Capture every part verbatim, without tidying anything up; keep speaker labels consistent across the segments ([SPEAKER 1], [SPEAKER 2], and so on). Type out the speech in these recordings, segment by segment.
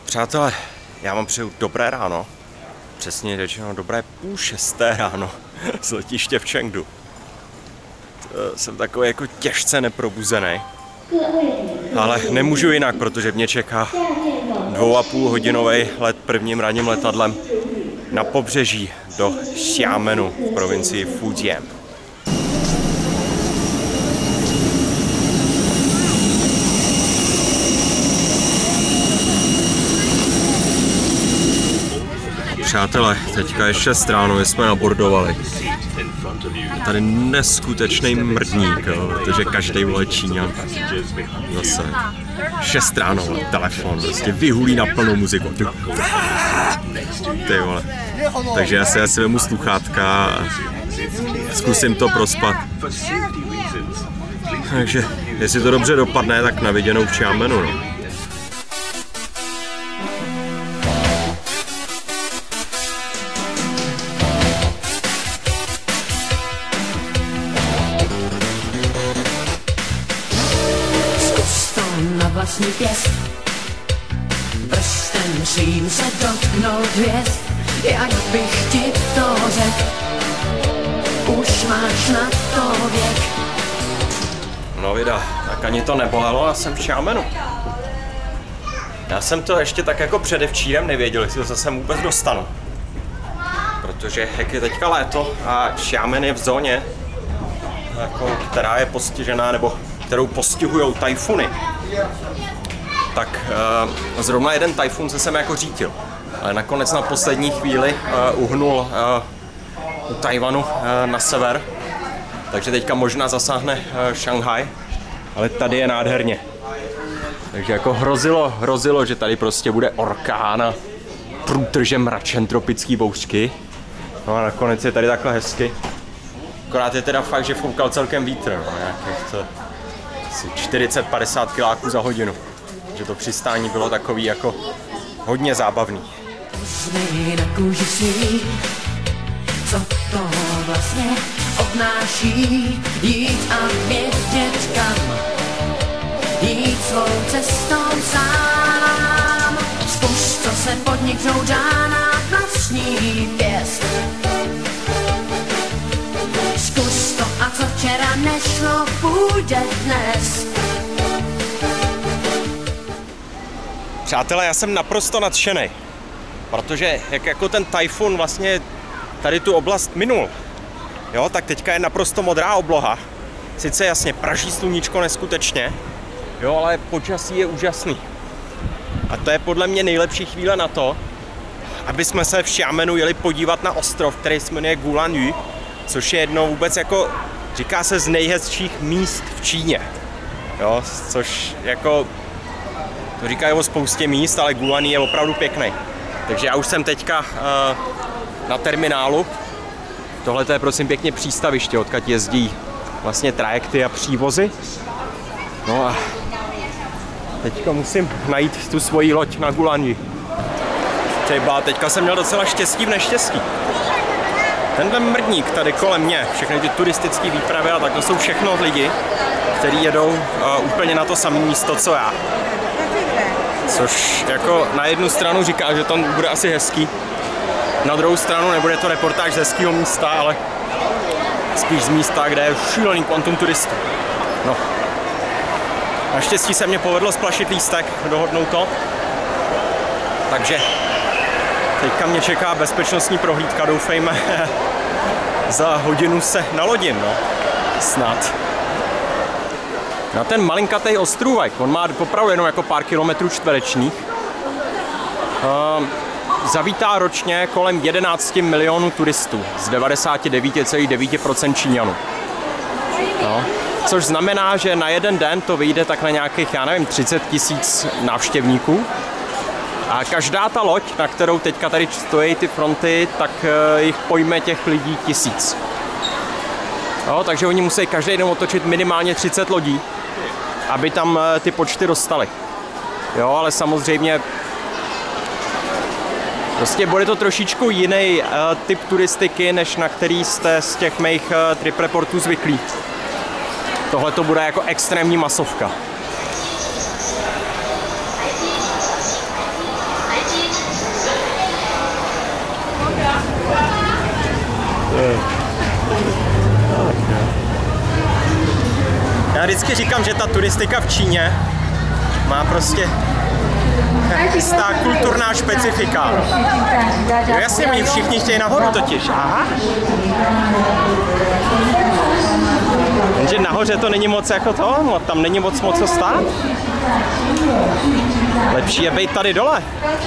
[SPEAKER 1] Přátelé, já vám přeju dobré ráno. Přesně řečeno dobré půl šesté ráno z letiště v Chengdu. Jsem takový jako těžce neprobuzený. Ale nemůžu jinak, protože mě čeká dvou a půl hodinový let prvním ranním letadlem na pobřeží do Xiamenu v provincii Fujian. Přátelé, teďka je šest ráno, jsme nabordovali. A tady neskutečný mrdník, jo, protože každý vole Číňan. Zase šest ráno, vole, telefon, prostě vyhulí na plnou muziku. Ty vole. Takže já si asi vemu sluchátka a zkusím to prospat. Takže jestli to dobře dopadne, tak na viděnou v Xiamenu, no.
[SPEAKER 2] Na vlastní pěst, prstem svým se dotknout hvězd, jak bych ti to řekl, už máš na to věk.
[SPEAKER 1] No vida, tak ani to nebolelo a jsem v Xiamenu. Já jsem to ještě tak jako předevčírem nevěděl, jestli to zase vůbec dostanu. Protože jak je teďka léto a Xiamen je v zóně, jako, která je postižená, nebo kterou postihujou tajfuny, tak uh, zrovna jeden tajfun se sem jako řítil. Ale nakonec na poslední chvíli uh, uhnul uh, u Tajvanu uh, na sever. Takže teďka možná zasáhne uh, Šanghaj, ale tady je nádherně. Takže jako hrozilo, hrozilo, že tady prostě bude orkán a průtrže mračen tropický bouřky. No a nakonec je tady takhle hezky. Akorát je teda fakt, že foukal celkem vítr, no, nějakých to asi čtyřicet padesát kiláků za hodinu. Že to přistání bylo takový jako hodně zábavný.
[SPEAKER 2] Uznej na kůži svý, co to vlastně obnáší, jít a vědět kam, jít svou cestou sám. Zkus, co se podniknout dá na vlastní pěst. Zkus to, a co včera nešlo, půjde dnes.
[SPEAKER 1] Přátelé, já jsem naprosto nadšenej, protože jak jako ten tajfun vlastně tady tu oblast minul, jo, tak teďka je naprosto modrá obloha. Sice jasně praží sluníčko neskutečně, jo, ale počasí je úžasný. A to je podle mě nejlepší chvíle na to, aby jsme se v Xiamenu jeli podívat na ostrov, který se jmenuje Gulanyu, což je jedno vůbec jako, říká se, z nejhezčích míst v Číně, jo, což jako, to říkají o spoustě míst, ale Gulanyu je opravdu pěkný. Takže já už jsem teďka uh, na terminálu. Tohle je prosím pěkně přístaviště, odkud jezdí vlastně trajekty a přívozy. No a teďka musím najít tu svoji loď na Gulanyu. Třeba teďka jsem měl docela štěstí v neštěstí. Tenhle mrdník tady kolem mě, všechny ty turistické výpravy a tak, to jsou všechno lidi, kteří jedou uh, úplně na to samé místo, co já. Což jako na jednu stranu říká, že to bude asi hezký, na druhou stranu nebude to reportáž z hezkého místa, ale spíš z místa, kde je šílený kvantum turistů. No. Naštěstí se mě povedlo splašit lístek, dohodnout to. Takže teďka mě čeká bezpečnostní prohlídka, doufejme, za hodinu se nalodím, no. Snad. Na ten malinkatej ostrůvek, on má opravdu jenom jako pár kilometrů čtverečních, uh, zavítá ročně kolem jedenáct milionů turistů z devadesát devět celá devět procent Číňanů. No. Což znamená, že na jeden den to vyjde tak na nějakých, já nevím, třicet tisíc návštěvníků. A každá ta loď, na kterou teďka tady stojí ty fronty, tak uh, jich pojme těch lidí tisíc. No, takže oni musí každý den otočit minimálně třicet lodí, aby tam ty počty dostaly. Jo, ale samozřejmě prostě bude to trošičku jiný uh, typ turistiky, než na který jste z těch mých uh, trip reportů zvyklí. Tohle to bude jako extrémní masovka. vždycky říkám, že ta turistika v Číně má prostě jistá kulturná specifika. Jo, jasně, oni všichni chtějí nahoru totiž. Aha. Jenže nahoře to není moc jako to, tam není moc moc co stát. Lepší je být tady dole.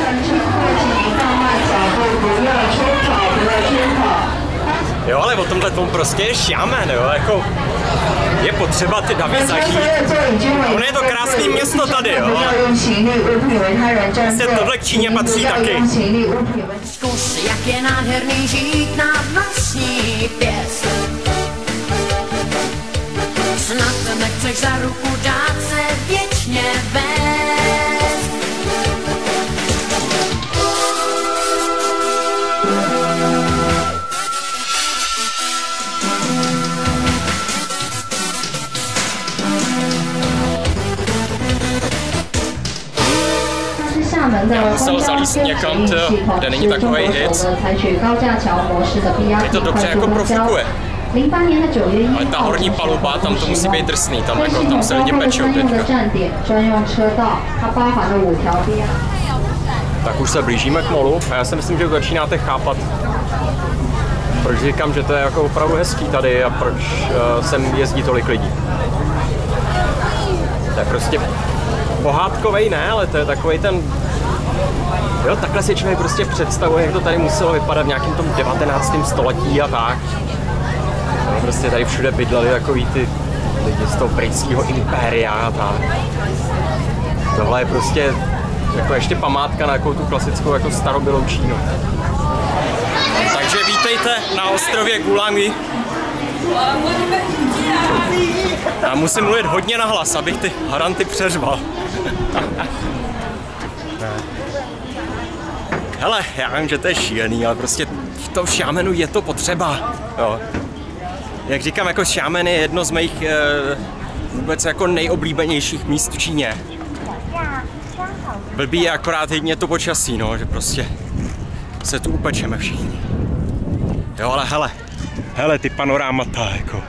[SPEAKER 1] Jo, ale o tomhle tom prostě je xiamen, jo, jako je potřeba ty davy zažít. Ono je to krásné město tady, jo. Vlastně tohle k Číně patří taky.
[SPEAKER 2] Zkus, jak je nádherný žít na vlastní pěst. Snad nechceš za ruku dát se věčně vést.
[SPEAKER 1] Já musel zalíst někam, kde není takovej hit. Je to dobře jako profukuje. Ale ta horní paluba, tam to musí být drsný, tam, jako, tam se lidi pečou teďka. Tak už se blížíme k molu a já si myslím, že začínáte chápat, proč říkám, že to je jako opravdu hezký tady a proč uh, sem jezdí tolik lidí. To je prostě pohádkovej, ne, ale to je takovej ten... Jo, takhle si člověk prostě představuje, jak to tady muselo vypadat v nějakém tom devatenáctém století a tak. No, prostě tady všude bydleli takový ty lidi z toho britského impéria a tak. Tohle je prostě jako ještě památka na takovou tu klasickou jako starobylou Čínu. Takže vítejte na ostrově Gulangi. Já musím mluvit hodně nahlas, abych ty haranty přeřval. Hele, já vím, že to je šílený, ale prostě v tom xiamenu je to potřeba. Jo. Jak říkám, jako xiamen je jedno z mých e, vůbec jako nejoblíbenějších míst v Číně. Blbý je akorát jedně to počasí, no, že prostě se tu upečeme všichni. Jo, ale hele, hele, ty panorámata, jako.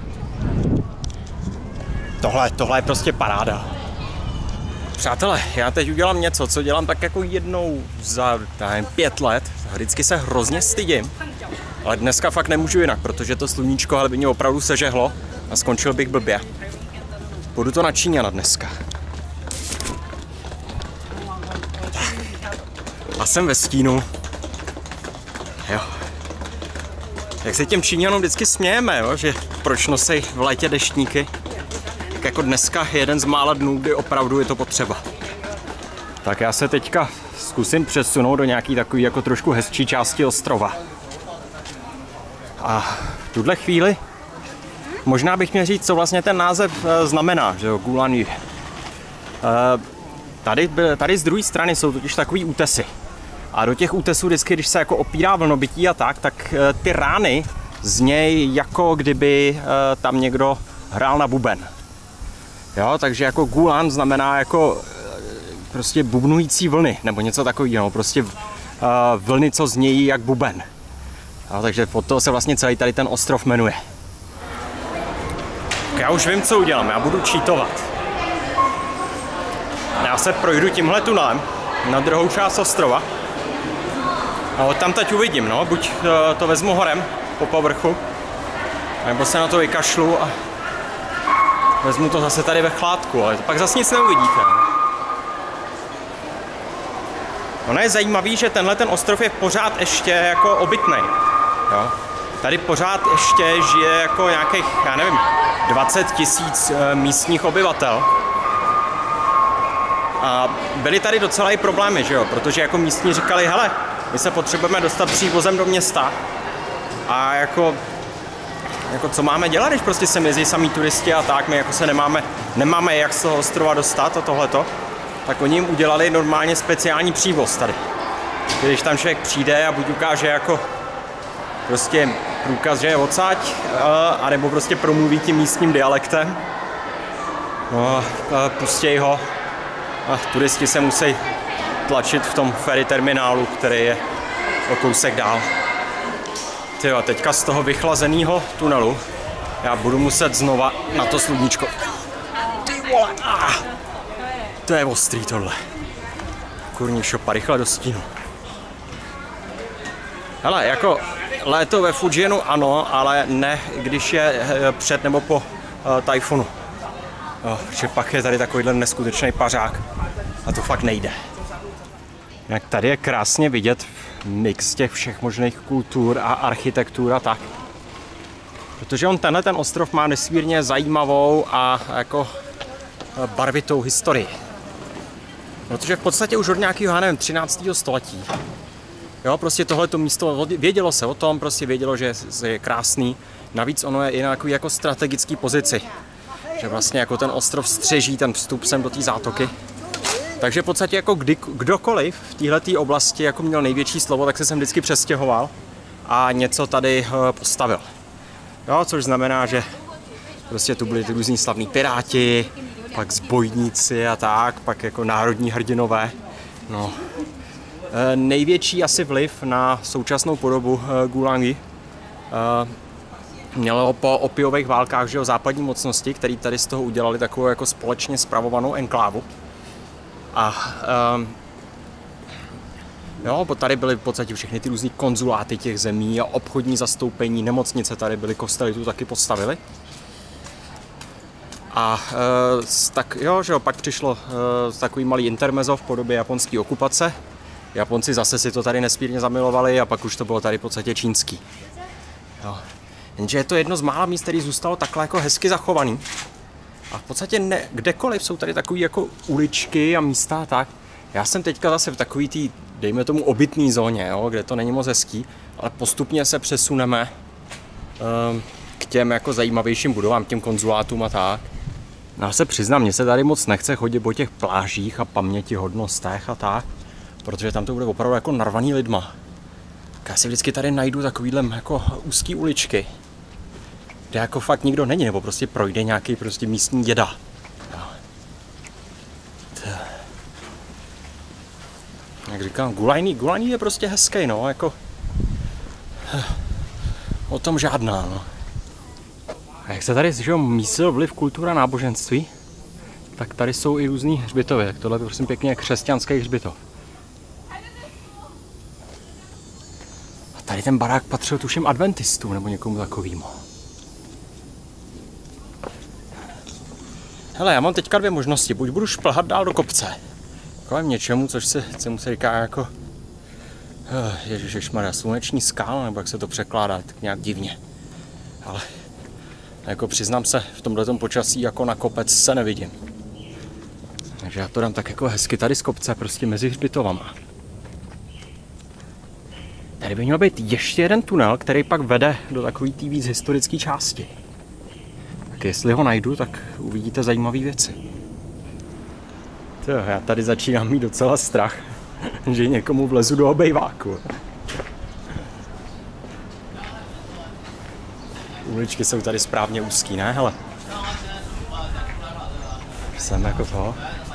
[SPEAKER 1] Tohle, tohle je prostě paráda. Přátelé, já teď udělám něco, co dělám tak jako jednou za nevím, pět let. Vždycky se hrozně stydím. Ale dneska fakt nemůžu jinak, protože to sluníčko ale by mě opravdu sežehlo a skončil bych blbě. Půjdu to na Číňana dneska. A jsem ve stínu. Jo. Jak se těm Číňanům vždycky smějeme, jo? Že proč nosej v létě deštníky. Tak jako dneska je jeden z mála dnů, kdy opravdu je to potřeba. Tak já se teďka zkusím přesunout do nějaký takový jako trošku hezčí části ostrova. A v tuhle chvíli možná bych měl říct, co vlastně ten název znamená, že jo, Gulangi. Tady, tady z druhé strany jsou totiž takový útesy. A do těch útesů vždycky, když se jako opírá vlnobytí a tak, tak ty rány znějí jako kdyby tam někdo hrál na buben. Jo, takže jako Gulan znamená jako prostě bubnující vlny, nebo něco takového, no, prostě uh, vlny, co znějí jak buben. Jo, takže od toho se vlastně celý tady ten ostrov jmenuje. Já už vím, co udělám, já budu cheatovat. Já se projdu tímhle tunelem na druhou část ostrova. A tam teď uvidím, no, buď uh, to vezmu horem po povrchu, nebo se na to vykašlu a vezmu to zase tady ve chládku, ale pak zase nic neuvidíte. No. Ono je zajímavý, že tenhle ten ostrov je pořád ještě jako obytnej. Jo. Tady pořád ještě žije jako nějakých, já nevím, dvacet tisíc e, místních obyvatel. A byly tady docela i problémy, že jo, protože jako místní říkali, hele, my se potřebujeme dostat přívozem do města a jako Jako co máme dělat, když prostě sem jezdí samý turisti a tak, my jako se nemáme, nemáme jak z toho ostrova dostat a tohleto, tak oni jim udělali normálně speciální přívoz tady. Když tam člověk přijde a buď ukáže jako prostě průkaz, že je odsaď, anebo prostě promluví tím místním dialektem, no, pustěj ho a turisti se musí tlačit v tom ferry terminálu, který je o kousek dál. Tyjo, teďka z toho vychlazeného tunelu já budu muset znova na to sluníčko. vole! Ah, to je ostrý tohle. Kurní šopa, rychle do stínu. Hele, jako léto ve Fujianu ano, ale ne, když je před nebo po uh, tajfunu. Oh, že pak je tady takovýhle neskutečný pařák a to fakt nejde. Jak tady je krásně vidět mix těch všech možných kultur a architektur a tak. Protože on tenhle ten ostrov má nesmírně zajímavou a jako barvitou historii. Protože v podstatě už od nějakého, já nevím, třináctého století. Jo, prostě tohleto místo, vědělo se o tom, prostě vědělo, že je krásný. Navíc ono je i na takový jako strategický pozici. Že vlastně jako ten ostrov střeží ten vstup sem do té zátoky. Takže v podstatě jako kdy, kdokoliv v téhleté oblasti jako měl největší slovo, tak se sem vždycky přestěhoval a něco tady postavil. Jo, což znamená, že prostě tu byli ty různí slavní piráti, pak zbojníci a tak, pak jako národní hrdinové. No. E, největší asi vliv na současnou podobu e, Gulangi e, mělo po opiových válkách, že o západní mocnosti, který tady z toho udělali takovou jako společně spravovanou enklávu. A um, jo, tady byly v podstatě všechny ty různý konzuláty těch zemí a obchodní zastoupení, nemocnice tady byly, kostely tu taky postavili. A uh, tak jo, že jo, pak přišlo uh, takový malý intermezzo v podobě japonské okupace. Japonci zase si to tady nesmírně zamilovali a pak už to bylo tady v podstatě čínský. Jo. Jenže je to jedno z mála míst, který zůstalo takhle jako hezky zachovaný. A v podstatě ne, kdekoliv jsou tady takové jako uličky a místa a tak. Já jsem teďka zase v takový tý, dejme tomu, obytný zóně, jo, kde to není moc hezký, ale postupně se přesuneme um, k těm jako zajímavějším budovám, těm konzulátům a tak. Já se přiznám, mně se tady moc nechce chodit po těch plážích a pamětihodnostech a tak, protože tam to bude opravdu jako narvaný lidma. Já si vždycky tady najdu takovýhle jako úzký uličky, kde jako fakt nikdo není, nebo prostě projde nějaký prostě místní děda. Jak říkám, Gulani, Gulani je prostě hezký, no, jako o tom žádná, no. A jak se tady, že jo, mísil vliv kultura náboženství, tak tady jsou i různý hřbitovy, tak tohle je prosím pěkně křesťanský hřbitov. A tady ten barák patřil tuším adventistům, nebo někomu takovýmu. Hele, já mám teďka dvě možnosti. Buď budu šplhat dál do kopce, kolem něčemu, což se, se se říká jako uh, ježišmarja, sluneční skála, nebo jak se to překládá, tak nějak divně. Ale jako přiznám se, v tomhletom počasí jako na kopec se nevidím. Takže já to dám tak jako hezky tady z kopce, prostě mezi hřbitovama. Tady by měl být ještě jeden tunel, který pak vede do takový té víc historické části. Tak jestli ho najdu, tak uvidíte zajímavé věci. To, já tady začínám mít docela strach, že někomu vlezu do obejváku. Uličky jsou tady správně úzký, ne? Hele. Jsem jako to.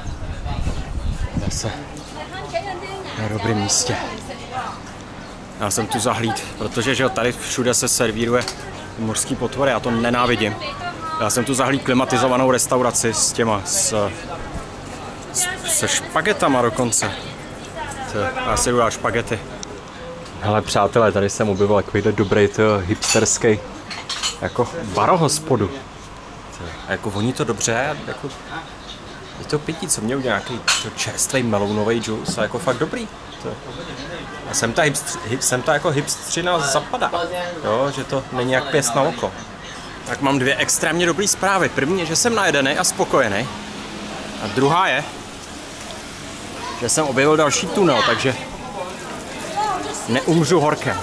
[SPEAKER 1] Zase na dobrém místě. Já jsem tu zahlíd, protože že tady všude se servíruje mořský potvory, já to nenávidím. Já jsem tu zahlíd klimatizovanou restauraci s těma, s, s, se špagetama dokonce. To, já si jdu dát špagety. Hele přátelé, tady jsem objevil takovýhle dobrý to hipsterský jako barohospodu. A jako voní to dobře, jako je to pití, co mě udělá nějaký čerstvý melounový džus a jako fakt dobrý. To. A sem ta, hipst, hip, sem ta jako hipstřina zapadá, jo, že to není jak pěst na oko. Tak mám dvě extrémně dobré zprávy. První je, že jsem najedený a spokojený. A druhá je, že jsem objevil další tunel, takže neumřu horkem.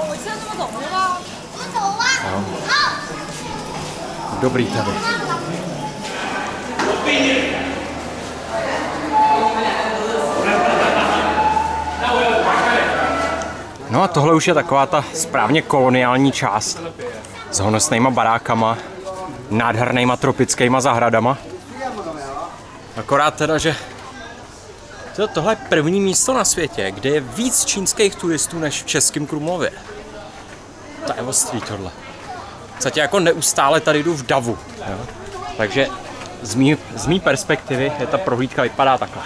[SPEAKER 1] Jo. Dobrý tady. No a tohle už je taková ta správně koloniální část s honosnýma barákama, nádhernýma tropickýma zahradama. Akorát teda, že tohle je první místo na světě, kde je víc čínských turistů než v Českém Krumlově. To je ostrý tohle. V podstatě jako neustále tady jdu v davu. Jo? Takže z mý, z mý perspektivy je ta prohlídka vypadá takhle.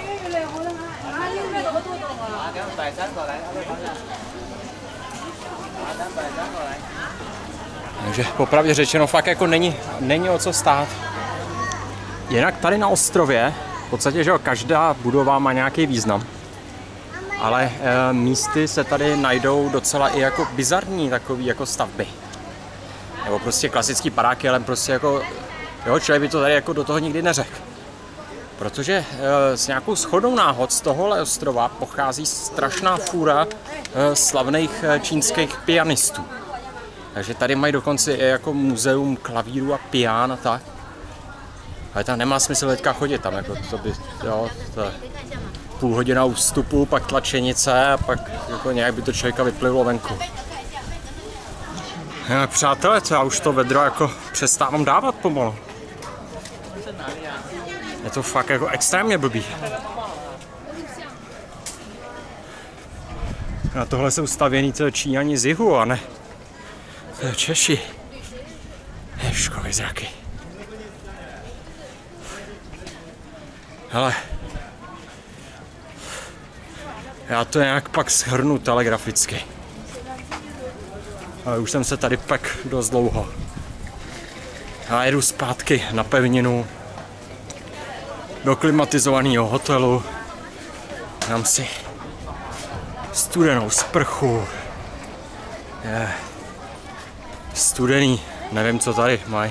[SPEAKER 1] Takže popravdě řečeno fakt jako není, není o co stát. Jinak tady na ostrově, v podstatě, že jo, každá budova má nějaký význam. Ale e, místy se tady najdou docela i jako bizarní takový jako stavby. Nebo prostě klasický paráky, ale prostě jako, jo, člověk by to tady jako do toho nikdy neřekl. Protože e, s nějakou shodou náhod z tohohle ostrova pochází strašná fůra e, slavných e, čínských pianistů. Takže tady mají dokonce i jako muzeum klavíru a pián a tak. Ale tam nemá smysl teďka chodit tam, jako to by, jo, to půl hodina ústupu, pak tlačenice a pak jako nějak by to člověka vyplivlo venku. Ja, přátelé, já už to vedro jako přestávám dávat pomalu. Je to fakt jako extrémně blbý. Na tohle jsou stavěný to Číňani z jihu, a ne Češi. Ježkovi zraky. Hele, já to nějak pak shrnu telegraficky. Ale už jsem se tady pek dost dlouho. Já jedu zpátky na pevninu do klimatizovaného hotelu. Dám si studenou sprchu. Je studený, nevím, co tady mají.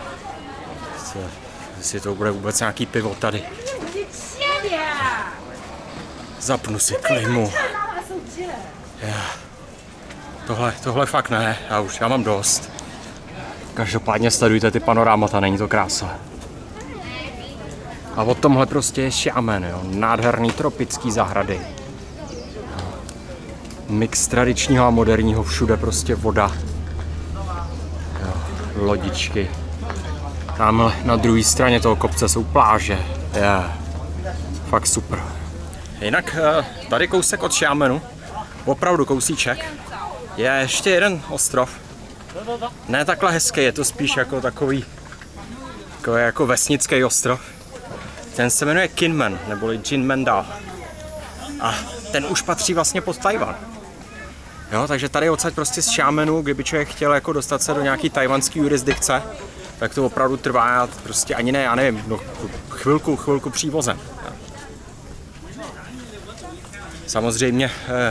[SPEAKER 1] Jestli to bude vůbec nějaký pivo tady. Zapnu si klimu. Je. Tohle, tohle fakt ne, já už, já mám dost. Každopádně sledujte ty panorámata, není to krása. A o tomhle prostě je Xiamen, jo, nádherný tropický zahrady. Mix tradičního a moderního, všude prostě voda. Jo, lodičky. Tamhle na druhé straně toho kopce jsou pláže. Je, fakt super. Jinak tady kousek od Xiamenu, opravdu kousíček, je ještě jeden ostrov. Ne takhle hezký, je to spíš jako takový jako, jako vesnický ostrov. Ten se jmenuje Kinmen, neboli Jinmendao. A ten už patří vlastně pod Tajvan. Jo, takže tady odsaď prostě z Xiamenu, kdyby člověk chtěl jako dostat se do nějaký tajvanské jurisdikce, tak to opravdu trvá prostě ani ne, já nevím, no, chvilku, chvilku přívozem. Samozřejmě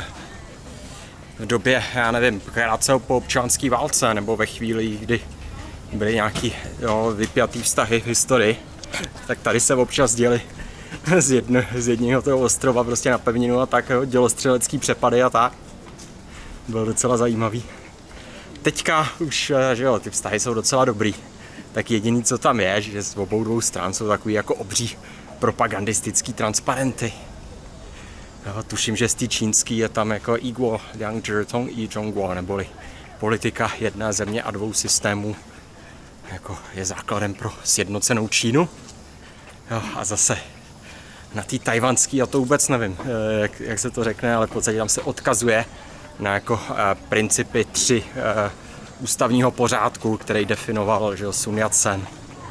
[SPEAKER 1] v době, já nevím, krátce po občanské válce, nebo ve chvíli, kdy byly nějaký jo, vypjatý vztahy v historii, tak tady se občas děli z, jedno, z jedného toho ostrova prostě na pevninu a tak, jo, dělostřelecký přepady a tak. Bylo docela zajímavý. Teďka už, že jo, ty vztahy jsou docela dobrý. Tak jediný, co tam je, že z obou dvou stran jsou takový jako obří propagandistický transparenty. Jo, tuším, že z té čínský je tam jako Iguo Liang Tong i Zhongguo, neboli politika jedné země a dvou systémů jako je základem pro sjednocenou Čínu. Jo, a zase na té tajvanský, já to vůbec nevím, jak, jak se to řekne, ale v podstatě tam se odkazuje na jako uh, principy tři uh, ústavního pořádku, který definoval, že Sun Yat-sen.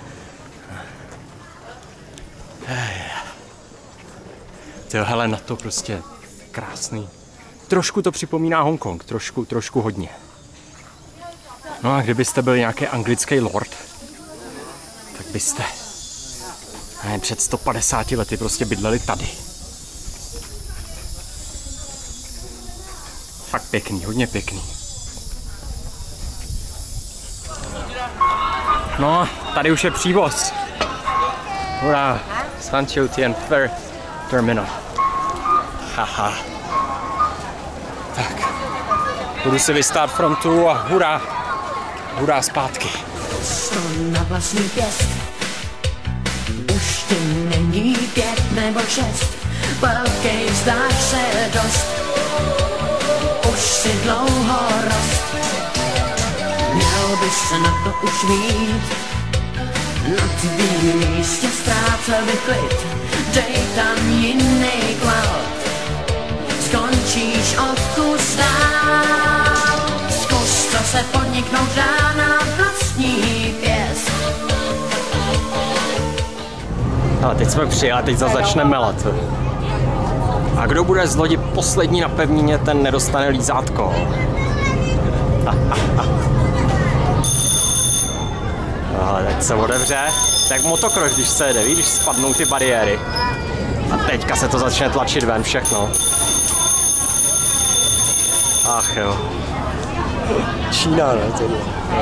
[SPEAKER 1] Tyjo, hele, na to prostě krásný. Trošku to připomíná Hongkong, trošku, trošku hodně. No a kdybyste byl nějaký anglický lord, tak byste ne, před sto padesáti lety prostě bydleli tady. Fakt pěkný, hodně pěkný. No, tady už je přívoz. Hurá, Sanqiu Tian Fair Terminal. Haha. Tak, budu si vystát frontu a hurá, hurá zpátky.
[SPEAKER 2] Sto na vlastní pěst, už ty není pět nebo šest, velký zdáš se dost, už si dlouho rost. Měl bys se na to už mít, na tvým místě ztrácel by klid, dej tam jiný kvalt, skončíš o kus dál. Zkus, co se podniknout dá na vlastní pěst.
[SPEAKER 1] A teď jsme přijeli, teď zase začne melat. A kdo bude z lodi poslední na pevnině, ten nedostane lízátko. Ale teď se otevře. Tak motocross, když se jede, víš, když spadnou ty bariéry. A teďka se to začne tlačit ven všechno. Ach jo. Čína, ne? Tohle.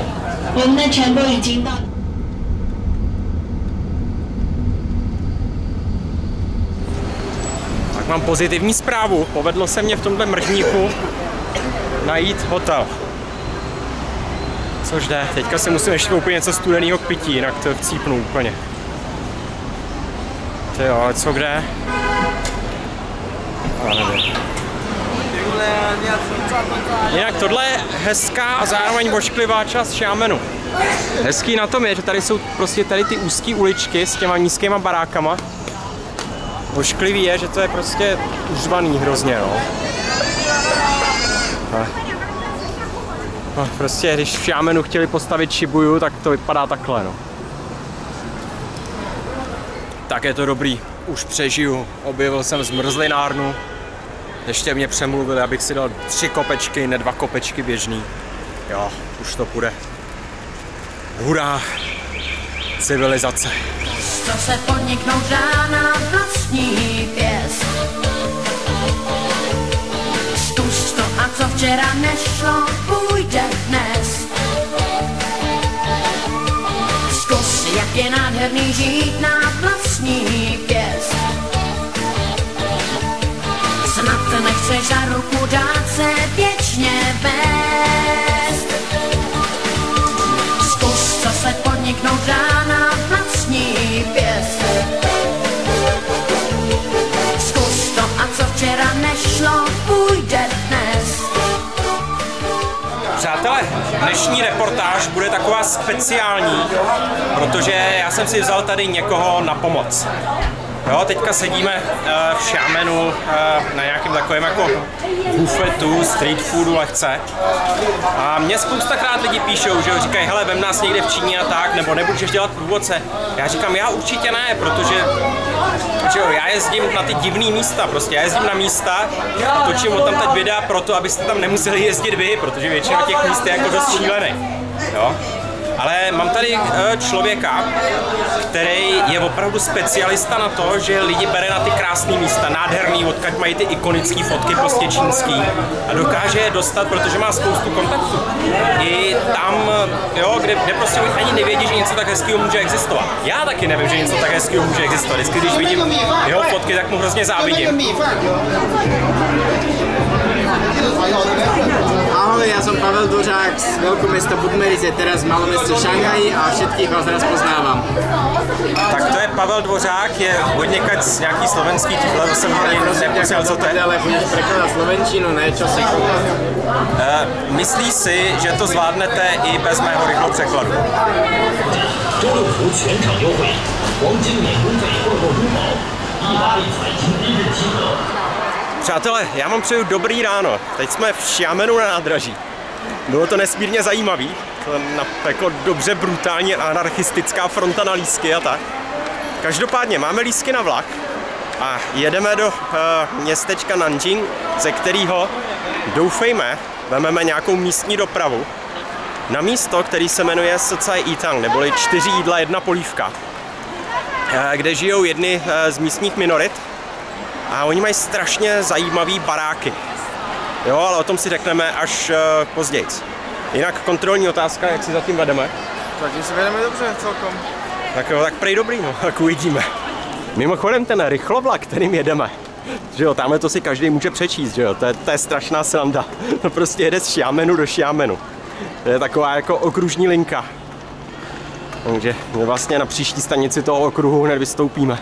[SPEAKER 1] Tak mám pozitivní zprávu. Povedlo se mě v tomhle mržníku najít hotel. Což jde. Teďka si musím ještě koupit něco studeného k pití, jinak to chcípnu úplně. Ty jo, ale co kde? A nevím. Jinak tohle je hezká a zároveň ošklivá část Xiamenu. Hezký na tom je, že tady jsou prostě tady ty úzké uličky s těma nízkýma barákama. Ošklivý je, že to je prostě užvaný hrozně, no. A, a prostě, když v Xiamenu chtěli postavit Shibuju, tak to vypadá takhle, no. Tak je to dobrý, už přežiju. Objevil jsem zmrzlinárnu. Ještě mě přemluvili, abych si dal tři kopečky, ne dva kopečky běžný. Jo, už to půjde. Hurá! Civilizace.
[SPEAKER 2] Co se podniknout dá na vlastní pěst. Zkus to a co včera nešlo, půjde dnes. Zkus, jak je nádherný žít na vlastní pěst. Snad nechceš za ruku dát se věčně vést. Zkus, co se podniknout dá na vlastní pěst. Zkus to a co včera nešlo, půjde dnes.
[SPEAKER 1] Přátelé, dnešní reportáž bude taková speciální, protože já jsem si vzal tady někoho na pomoc. Jo, teďka sedíme uh, v Xiamenu uh, na nějakém takovém jako bufetu, street foodu lehce. A mě spoustakrát lidi píšou, že říkají, hele, vem nás někde v Číně a tak, nebo nebudeš dělat průvodce. Já říkám, já určitě ne, protože že jo, já jezdím na ty divný místa, prostě já jezdím na místa a točím o tam teď videa proto, abyste tam nemuseli jezdit vy, protože většina těch míst je jako dost šílený. Jo? Ale mám tady člověka, který je opravdu specialista na to, že lidi bere na ty krásné místa, nádherný, odkud mají ty ikonické fotky prostě čínský a dokáže je dostat, protože má spoustu kontaktů. I tam, jo, kde, kde prostě oni ani nevědí, že něco tak hezkého může existovat. Já taky nevím, že něco tak hezkého může existovat. Vždycky, když vidím jeho fotky, tak mu hrozně závidím.
[SPEAKER 3] Ahoj, ja som Pavel Dvořák z veľkomesta Budmerice, teraz v malom meste Šanghaji a všetkých vás raz poznávam.
[SPEAKER 1] Tak to je Pavel Dvořák, je odněkať z nějaký slovenský tíhle, to jsem ani nepočal, co to je.
[SPEAKER 3] Ale budeš prekladať slovenčinu, ne, čo si uh,
[SPEAKER 1] Myslí si, že to zvládnete i bez mého rychlého překladu? Přátelé, já vám přeju dobrý ráno. Teď jsme v Xiamenu na nádraží. Bylo to nesmírně zajímavý. To na, jako dobře brutálně anarchistická fronta na lístky a tak. Každopádně máme lístky na vlak a jedeme do uh, městečka Nanjing, ze kterého doufejme, vememe nějakou místní dopravu na místo, který se jmenuje Sicai Yitang, neboli čtyři jídla, jedna polívka, uh, kde žijou jedny uh, z místních minorit. A oni mají strašně zajímavý baráky. Jo, ale o tom si řekneme až uh, později. Jinak kontrolní otázka, jak si zatím vedeme?
[SPEAKER 3] Zatím si vedeme dobře celkom.
[SPEAKER 1] Tak jo, tak prej dobrý, no, tak uvidíme. Mimochodem ten rychlovlak, kterým jedeme, že jo, tamhle to si každý může přečíst, že jo, to je, to je strašná sranda. To prostě jede z Xiamenu do Xiamenu. To je taková jako okružní linka. Takže my vlastně na příští stanici toho okruhu hned vystoupíme.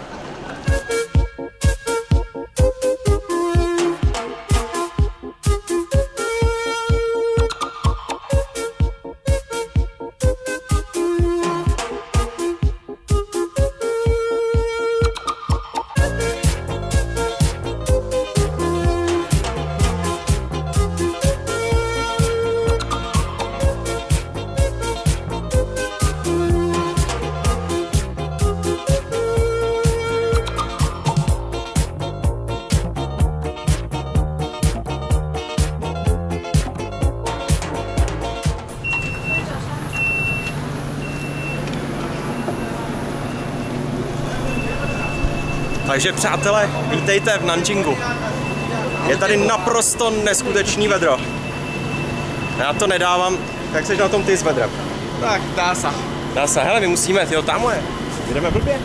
[SPEAKER 1] Takže přátelé, vítejte v Nanjingu. Je tady naprosto neskutečný vedro. Já to nedávám. Jak seš na tom ty s vedrem?
[SPEAKER 3] Tak, dá se.
[SPEAKER 1] Dá se, hele, my musíme, tyjo, tamhle. Jdeme blbě.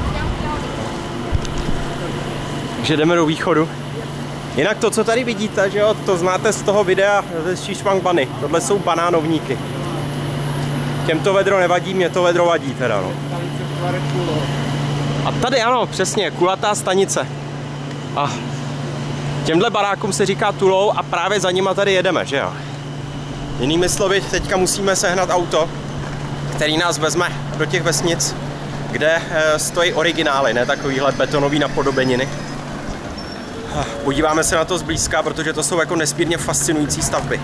[SPEAKER 1] Takže jdeme do východu. Jinak to, co tady vidíte, že jo, to znáte z toho videa ze Xishuang Bany. Tohle jsou banánovníky. Těm to vedro nevadí, mě to vedro vadí teda, no. A tady ano, přesně, kulatá stanice. A těmhle barákům se říká Tulou a právě za nima tady jedeme, že jo. Jinými slovy, teďka musíme sehnat auto, který nás vezme do těch vesnic, kde stojí originály, ne takovýhle betonový napodobeniny. Podíváme se na to zblízka, protože to jsou jako nesmírně fascinující stavby.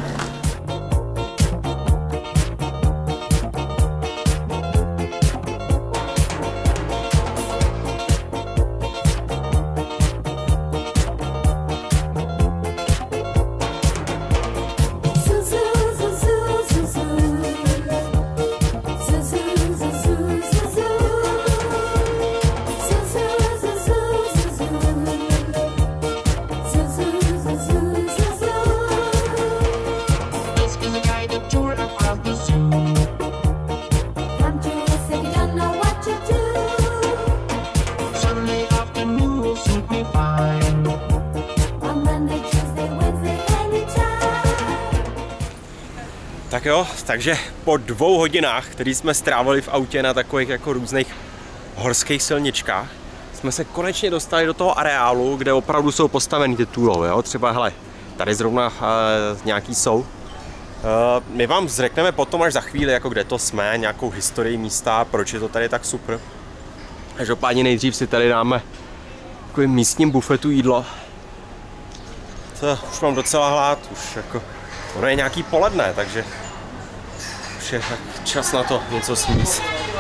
[SPEAKER 1] Tak jo, takže po dvou hodinách, který jsme strávili v autě na takových jako různých horských silničkách, jsme se konečně dostali do toho areálu, kde opravdu jsou postavený ty Tulou, jo? Třeba hele, tady zrovna uh, nějaký jsou. Uh, my vám řekneme potom až za chvíli, jako kde to jsme, nějakou historii místa, proč je to tady tak super. Každopádně nejdřív si tady dáme takovým místním bufetu jídlo. To, už mám docela hlad, už jako, ono je nějaký poledne, takže už je čas na to něco sníst.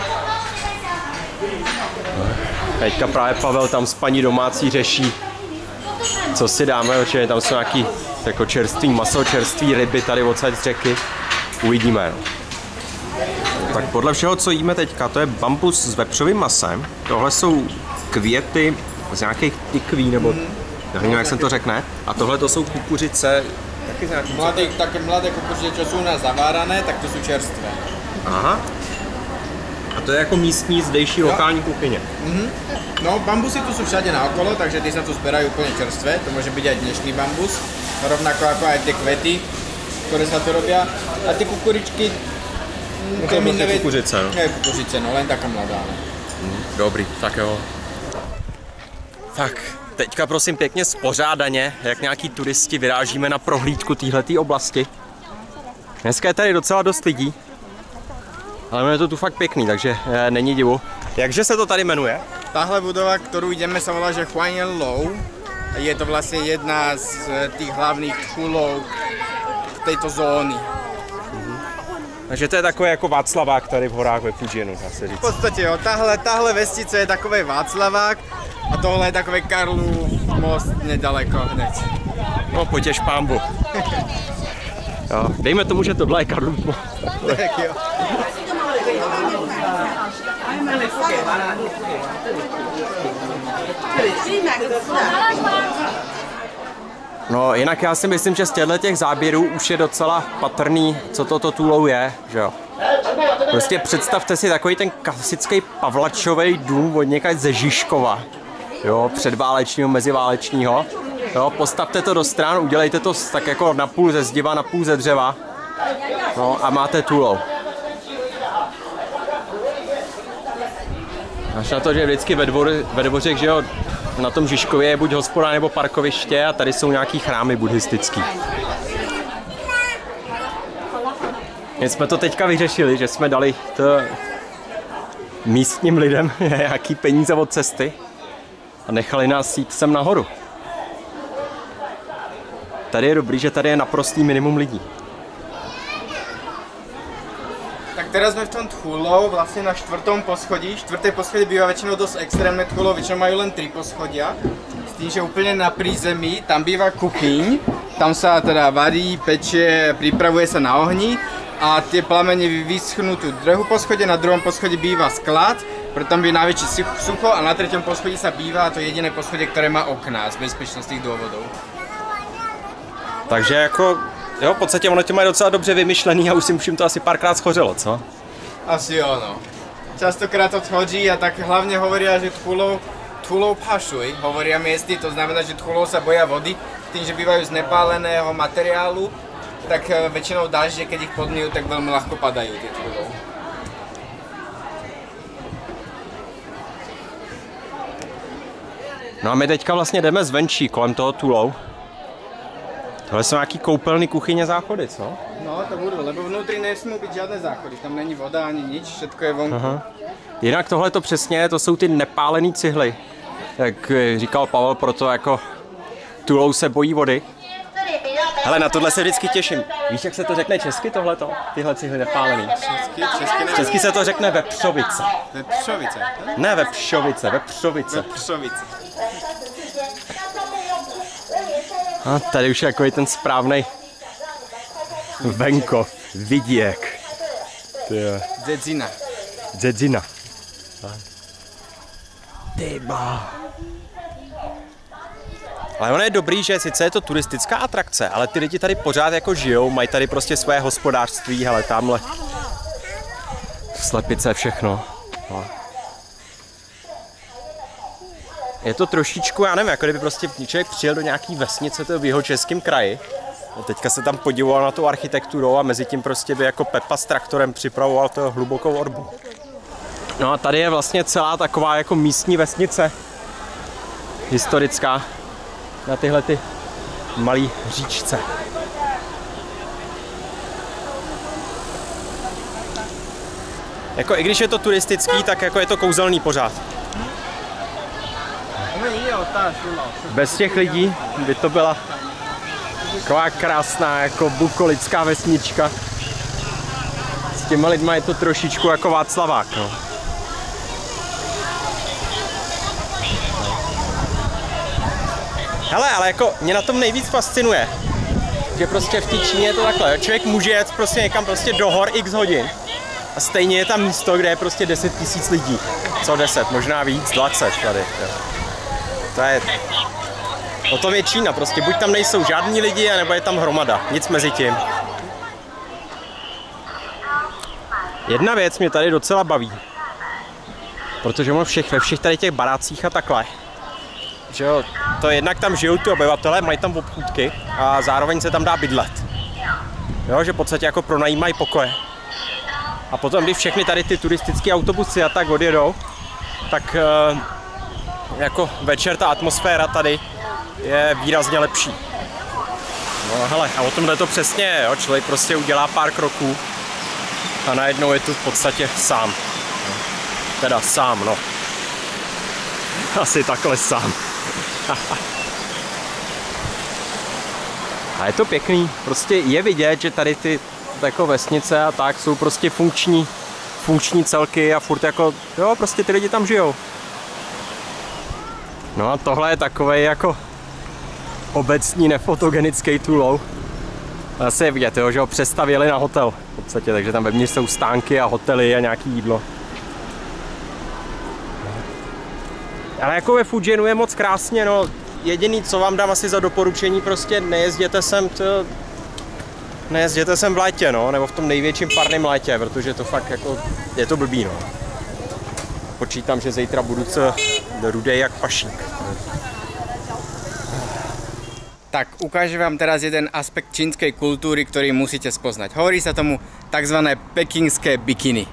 [SPEAKER 1] Teďka právě Pavel tam s paní domácí řeší, co si dáme, protože tam jsou nějaký jako čerstvý maso, čerstvý ryby tady odsaď z řeky. Uvidíme. No. Tak podle všeho, co jíme teďka, to je bambus s vepřovým masem. Tohle jsou květy z nějakých tikví, nebo nevím, jak se to řekne. A tohle to jsou kukuřice. Taky
[SPEAKER 3] mladé, také mladé kukuřice, co jsou u nás zavárané, tak to jsou čerstvé.
[SPEAKER 1] Aha. A to je jako místní, zdejší, jo, lokální kuchyně.
[SPEAKER 3] Mhm. No, bambusy tu jsou všade naokolo, takže ty sa tu zberajú úplne čerstvé. To môže byť aj dnešný bambus. Rovnako ako aj tie kvety, ktoré sa tu robia. A tie kukuričky...
[SPEAKER 1] No to je vlastne kukuřice, no.
[SPEAKER 3] Je kukuřice, no, len taká mladá.
[SPEAKER 1] Mm, dobrý, tak jo. Tak, teďka prosím pěkně spořádaně, jak nějaký turisti vyrážíme na prohlídku téhleté oblasti. Dneska je tady docela dost lidí, ale je to tu fakt pěkný, takže e, není divu. Jakže se to tady jmenuje?
[SPEAKER 3] Tahle budova, ktorú ideme, sa volá, že Huanyan Lou. Je to vlastne jedna z tých hlavných Tulou tejto zóny.
[SPEAKER 1] Mhm. Takže to je takové jako Václavák tady v horách ve Fujianu, dá se říct.
[SPEAKER 3] V podstatě jo, tahle, tahle vesnice je takový Václavák a tohle je takový Karlův most nedaleko hned.
[SPEAKER 1] No, potěš pánbu. Jo, dejme tomu, že tohle je Karlův most.
[SPEAKER 3] Tak jo.
[SPEAKER 1] No, jinak já si myslím, že z těchto těch záběrů už je docela patrný, co toto Tulou je, že jo. Prostě představte si takový ten klasický pavlačový dům od někať ze Žižkova, jo, předválečního, meziválečního. Jo, postavte to do stran, udělejte to tak jako napůl ze zdiva, napůl ze dřeva, no a máte Tulou. Až na to, že vždycky ve, dvor, ve dvořech, že jo, na tom Žižkově je buď hospoda nebo parkoviště a tady jsou nějaký chrámy buddhistický. My jsme to teďka vyřešili, že jsme dali to místním lidem nějaký peníze od cesty a nechali nás jít sem nahoru. Tady je dobrý, že tady je naprostý minimum lidí.
[SPEAKER 3] Tak teraz sme v tom Tchulou, vlastne na štvrtom poschodí. Štvrté poschodie býva väčšinou dosť extrémne Tchulou, väčšinou majú len tri poschodia. S tým, že úplne na prízemí, tam býva kuchyň, tam sa teda varí, pečie, pripravuje sa na ohni. a tie plamene vyschnú tu druhú poschodie, na druhom poschodí býva sklad, preto tam by najväčší sucho a na treťom poschodí sa býva to jediné poschodie, ktoré má okná z bezpečnostných dôvodov.
[SPEAKER 1] Takže jako, jo, v podstatě ono to mají docela dobře vymyšlený a už si musím to asi párkrát schořelo, co?
[SPEAKER 3] Asi jo, no. Častokrát to schodí a tak hlavne hovoria, že tchulov, tchulov pašuj, hovoria miestni, to znamená, že tchulov sa boja vody, tým, že bývajú z nepáleného materiálu, tak väčšinou dažde, keď ich podmijú, tak veľmi ľahko padajú tie tchulov.
[SPEAKER 1] No a my teďka vlastně jdeme zvenčí kolem toho tulou. Tohle jsou nějaký koupelny, kuchyně, záchody, co?
[SPEAKER 3] No to budú, lebo vnútri nesmú byť žiadne záchody, tam není voda ani nič, všetko je vonku. Aha.
[SPEAKER 1] Jinak tohle to přesně, to jsou ty nepálené cihly. Jak říkal Pavel, proto jako tulou se bojí vody. Hele, na tohle se vždycky těším. Víš, jak se to řekne česky tohleto? Tyhle cihly nepálený.
[SPEAKER 3] Česky? Česky, ne...
[SPEAKER 1] česky se to řekne vepřovice.
[SPEAKER 3] Vepřovice?
[SPEAKER 1] Ne vepřovice, vepřovice.
[SPEAKER 3] Vepřovice.
[SPEAKER 1] A tady už je jako ten správnej venkov, vidiek.
[SPEAKER 3] Dzedzina.
[SPEAKER 1] Dzedzina. Tyba. Ale ono je dobrý, že sice je to turistická atrakce, ale ty lidi tady pořád jako žijou, mají tady prostě své hospodářství, hele, tamhle slepice, všechno. No. Je to trošičku, já nevím, jako kdyby prostě člověk přijel do nějaký vesnice to v Jihočeském kraji. A teďka se tam podíval na tu architekturu a mezi tím prostě by jako Pepa s traktorem připravoval to hlubokou orbu. No a tady je vlastně celá taková jako místní vesnice historická na tyhle ty malé říčce. Jako i když je to turistický, tak jako je to kouzelný pořád. Bez těch lidí by to byla taková krásná jako bukolická vesnička. S těma lidma je to trošičku jako Václavák, no. Hele, ale jako mě na tom nejvíc fascinuje, že prostě v té Číně je to takhle, člověk může jet prostě někam prostě do hor x hodin a stejně je tam místo, kde je prostě deset tisíc lidí. Co deset, možná víc, dvacet tady. Jo. To je, o tom je Čína, prostě buď tam nejsou žádní lidi, nebo je tam hromada, nic mezi tím. Jedna věc mě tady docela baví, protože ono všech, ve všech tady těch barácích a takhle, že jo, to jednak tam žijou ty obyvatelé, mají tam obchůdky a zároveň se tam dá bydlet. Jo, že v podstatě jako pronajímají pokoje. A potom, když všechny tady ty turistické autobusy a tak odjedou, tak e, jako večer ta atmosféra tady je výrazně lepší. No hele, a o tomhle to přesně je, jo, člověk prostě udělá pár kroků a najednou je tu v podstatě sám. Teda sám, no. Asi takhle sám. A je to pěkný, prostě je vidět, že tady ty jako vesnice a tak jsou prostě funkční, funkční celky a furt jako, jo, prostě ty lidi tam žijou. No a tohle je takovej jako obecní nefotogenický Tulou. Asi je vidět, jo, že ho přestavěli na hotel v podstatě, takže tam vevnitř jsou stánky a hotely a nějaký jídlo. Ale jako ve Fujianu je moc krásně, no. Jediný, co vám dám asi za doporučení, prostě nejezděte sem, to, nejezděte sem v létě, no, nebo v tom největším parném létě, protože to fakt jako, je to blbý, no. Počítám, že zítra budu co rudej jak pašík.
[SPEAKER 3] Tak ukážem vám teraz jeden aspekt čínskej kultúry, ktorý musíte spoznať. Hovorí sa tomu tzv. Pekingské bikiny.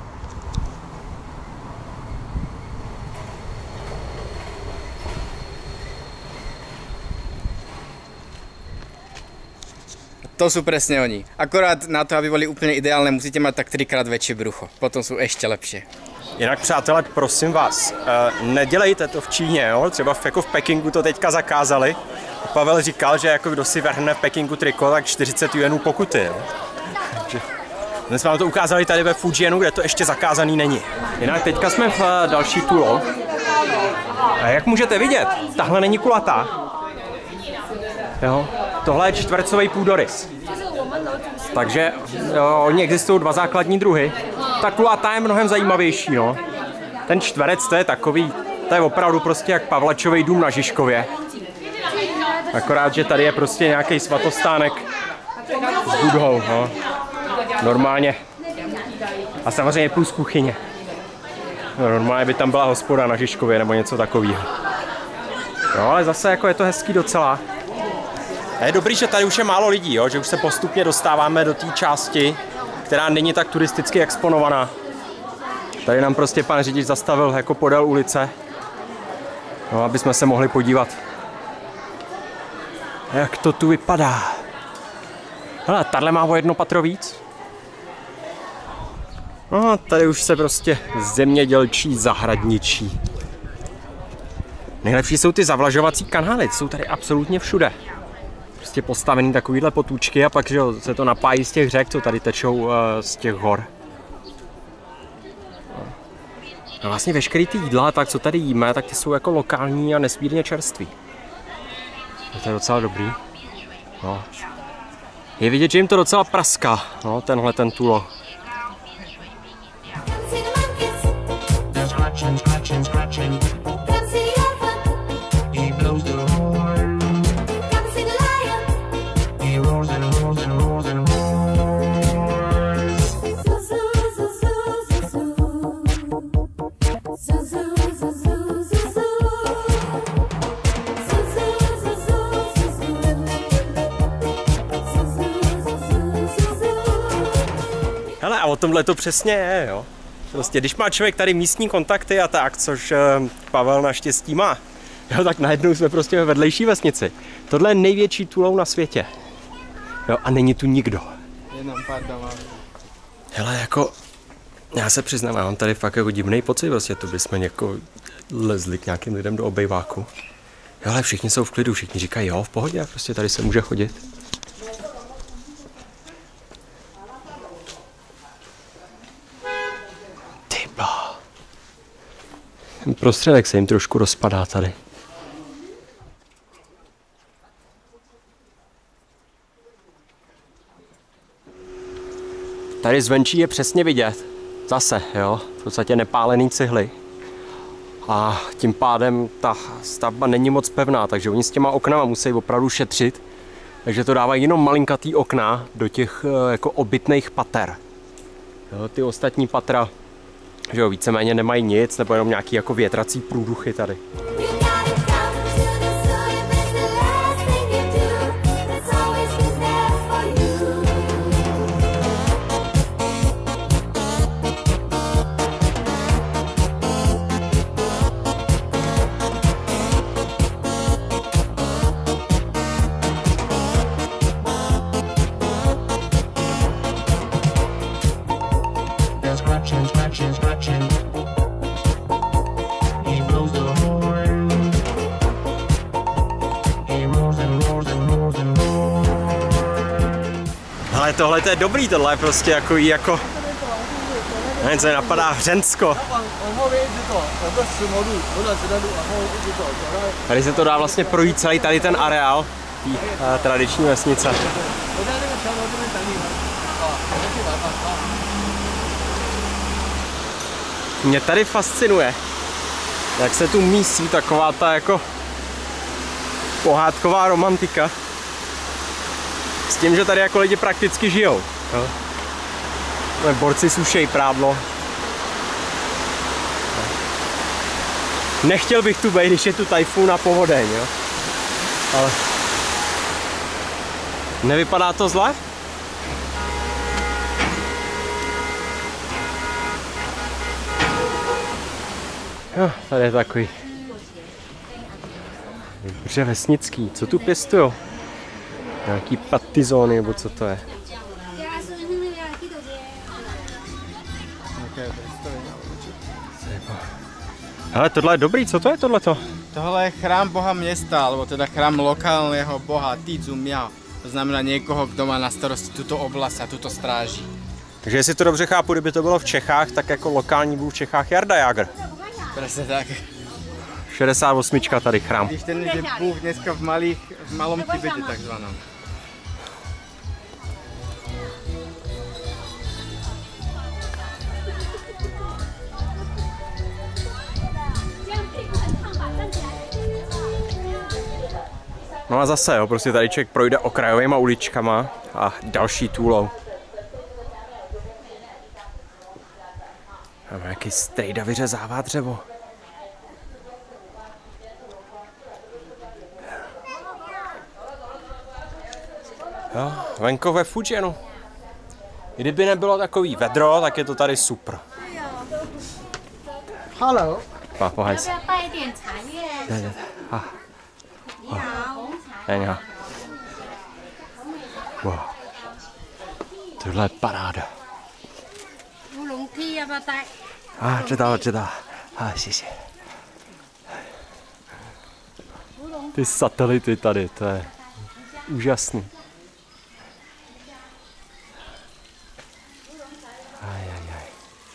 [SPEAKER 3] To sú presne oni. Akorát na to, aby boli úplne ideálne, musíte mať tak trikrát väčšie brucho. Potom sú ešte lepšie.
[SPEAKER 1] Jinak přátelé, prosím vás, nedělejte to v Číně, jo? Třeba v, jako v Pekingu to teďka zakázali. Pavel říkal, že jako kdo si vrhne v Pekingu triko, tak čtyřicet juanů pokuty. Jo? Takže dnes vám to ukázali tady ve Fujianu, kde to ještě zakázaný není. Jinak teďka jsme v další Tulou. A jak můžete vidět, tahle není kulatá. Jo? Tohle je čtvercový půdorys. Takže jo, oni existují dva základní druhy. Ta kulatá je mnohem zajímavější, no. Ten čtverec, to je takový, to je opravdu prostě jak Pavlačový dům na Žižkově. Akorát, že tady je prostě nějaký svatostánek s budhou, no. Normálně. A samozřejmě plus kuchyně. No, normálně by tam byla hospoda na Žižkově nebo něco takového. No, ale zase jako je to hezký docela. A je dobrý, že tady už je málo lidí, jo? Že už se postupně dostáváme do té části, která není tak turisticky exponovaná. Tady nám prostě pan řidič zastavil jako podél ulice, no, aby jsme se mohli podívat, jak to tu vypadá. Hele, tahle má o jedno patro víc. No, tady už se prostě zemědělčí zahradničí. Nejlepší jsou ty zavlažovací kanály, jsou tady absolutně všude. Prostě postavený takovýhle potůčky a pak že jo, se to napájí z těch řek, co tady tečou uh, z těch hor. No vlastně veškerý ty jídla, tak co tady jíme, tak ty jsou jako lokální a nesmírně čerství. To je docela dobrý. No. Je vidět, že jim to docela praská, no, tenhle ten tulo. Hele, a o tomhle to přesně je, jo. Prostě, když má člověk tady místní kontakty a tak, což Pavel naštěstí má, jo, tak najednou jsme prostě ve vedlejší vesnici. Tohle je největší tulou na světě. Jo, a není tu nikdo.
[SPEAKER 3] Jenom pár domů.
[SPEAKER 1] Hele, jako, já se přiznám, já mám tady fakt jako divný pocit, prostě to bychom jako lezli k nějakým lidem do obejváku. Jo, ale všichni jsou v klidu, všichni říkají, jo, v pohodě, prostě tady se může chodit. Ten prostředek se jim trošku rozpadá tady. Tady zvenčí je přesně vidět. Zase, jo, v podstatě nepálený cihly. A tím pádem ta stavba není moc pevná, takže oni s těma oknama musí opravdu šetřit. Takže to dávají jenom malinkatý okna do těch jako obytných pater. Jo, ty ostatní patra, že jo, víceméně nemají nic, nebo jenom nějaký jako větrací průduchy tady. Ale tohle to je dobrý, tohle je prostě jako jako nevím, co je napadá, Hřensko. Tady se to dá vlastně projít celý tady ten areál tý, uh, tradiční vesnice. Mě tady fascinuje, jak se tu mísí taková ta jako pohádková romantika. S tím, že tady jako lidi prakticky žijou. Jo. Borci sušejí prádlo. Nechtěl bych tu být, když je tu tajfun a povodeň, jo. Ale nevypadá to zle? Jo, tady je takový dobře vesnický. Co tu pěstujou? Nějaký patizony, nebo co to je? Hele, tohle je dobrý, co to je tohleto?
[SPEAKER 3] Tohle je chrám boha města, alebo teda chrám lokálního boha Tidzu Miao. To znamená někoho, kdo má na starosti tuto oblast a tuto stráží.
[SPEAKER 1] Takže jestli to dobře chápu, kdyby to bylo v Čechách, tak jako lokální bůh v Čechách Jarda Jágr.
[SPEAKER 3] Přesně tak.
[SPEAKER 1] šedesát osm tady chrám.
[SPEAKER 3] Když ten je bůh dneska v, malých, v malom Tibete takzvaném.
[SPEAKER 1] No a zase, jo, prostě tady člověk projde okrajovýma uličkama a další Toulou. Tam nějaký strejda vyřezává dřevo. Jo, venko ve Fujianu. Kdyby nebylo takový vedro, tak je to tady super.
[SPEAKER 4] Hello.
[SPEAKER 1] 啊，不好意思。
[SPEAKER 5] 要不要带一点茶叶？
[SPEAKER 1] 对对对，啊，
[SPEAKER 5] 你好，红茶。
[SPEAKER 1] 哎你好。哇，tohle je paráda.
[SPEAKER 5] 乌龙 T 要不要带？
[SPEAKER 1] 啊，知道了知道了，啊谢谢。Ty satelity tady, to je úžasný. Aj, aj, aj.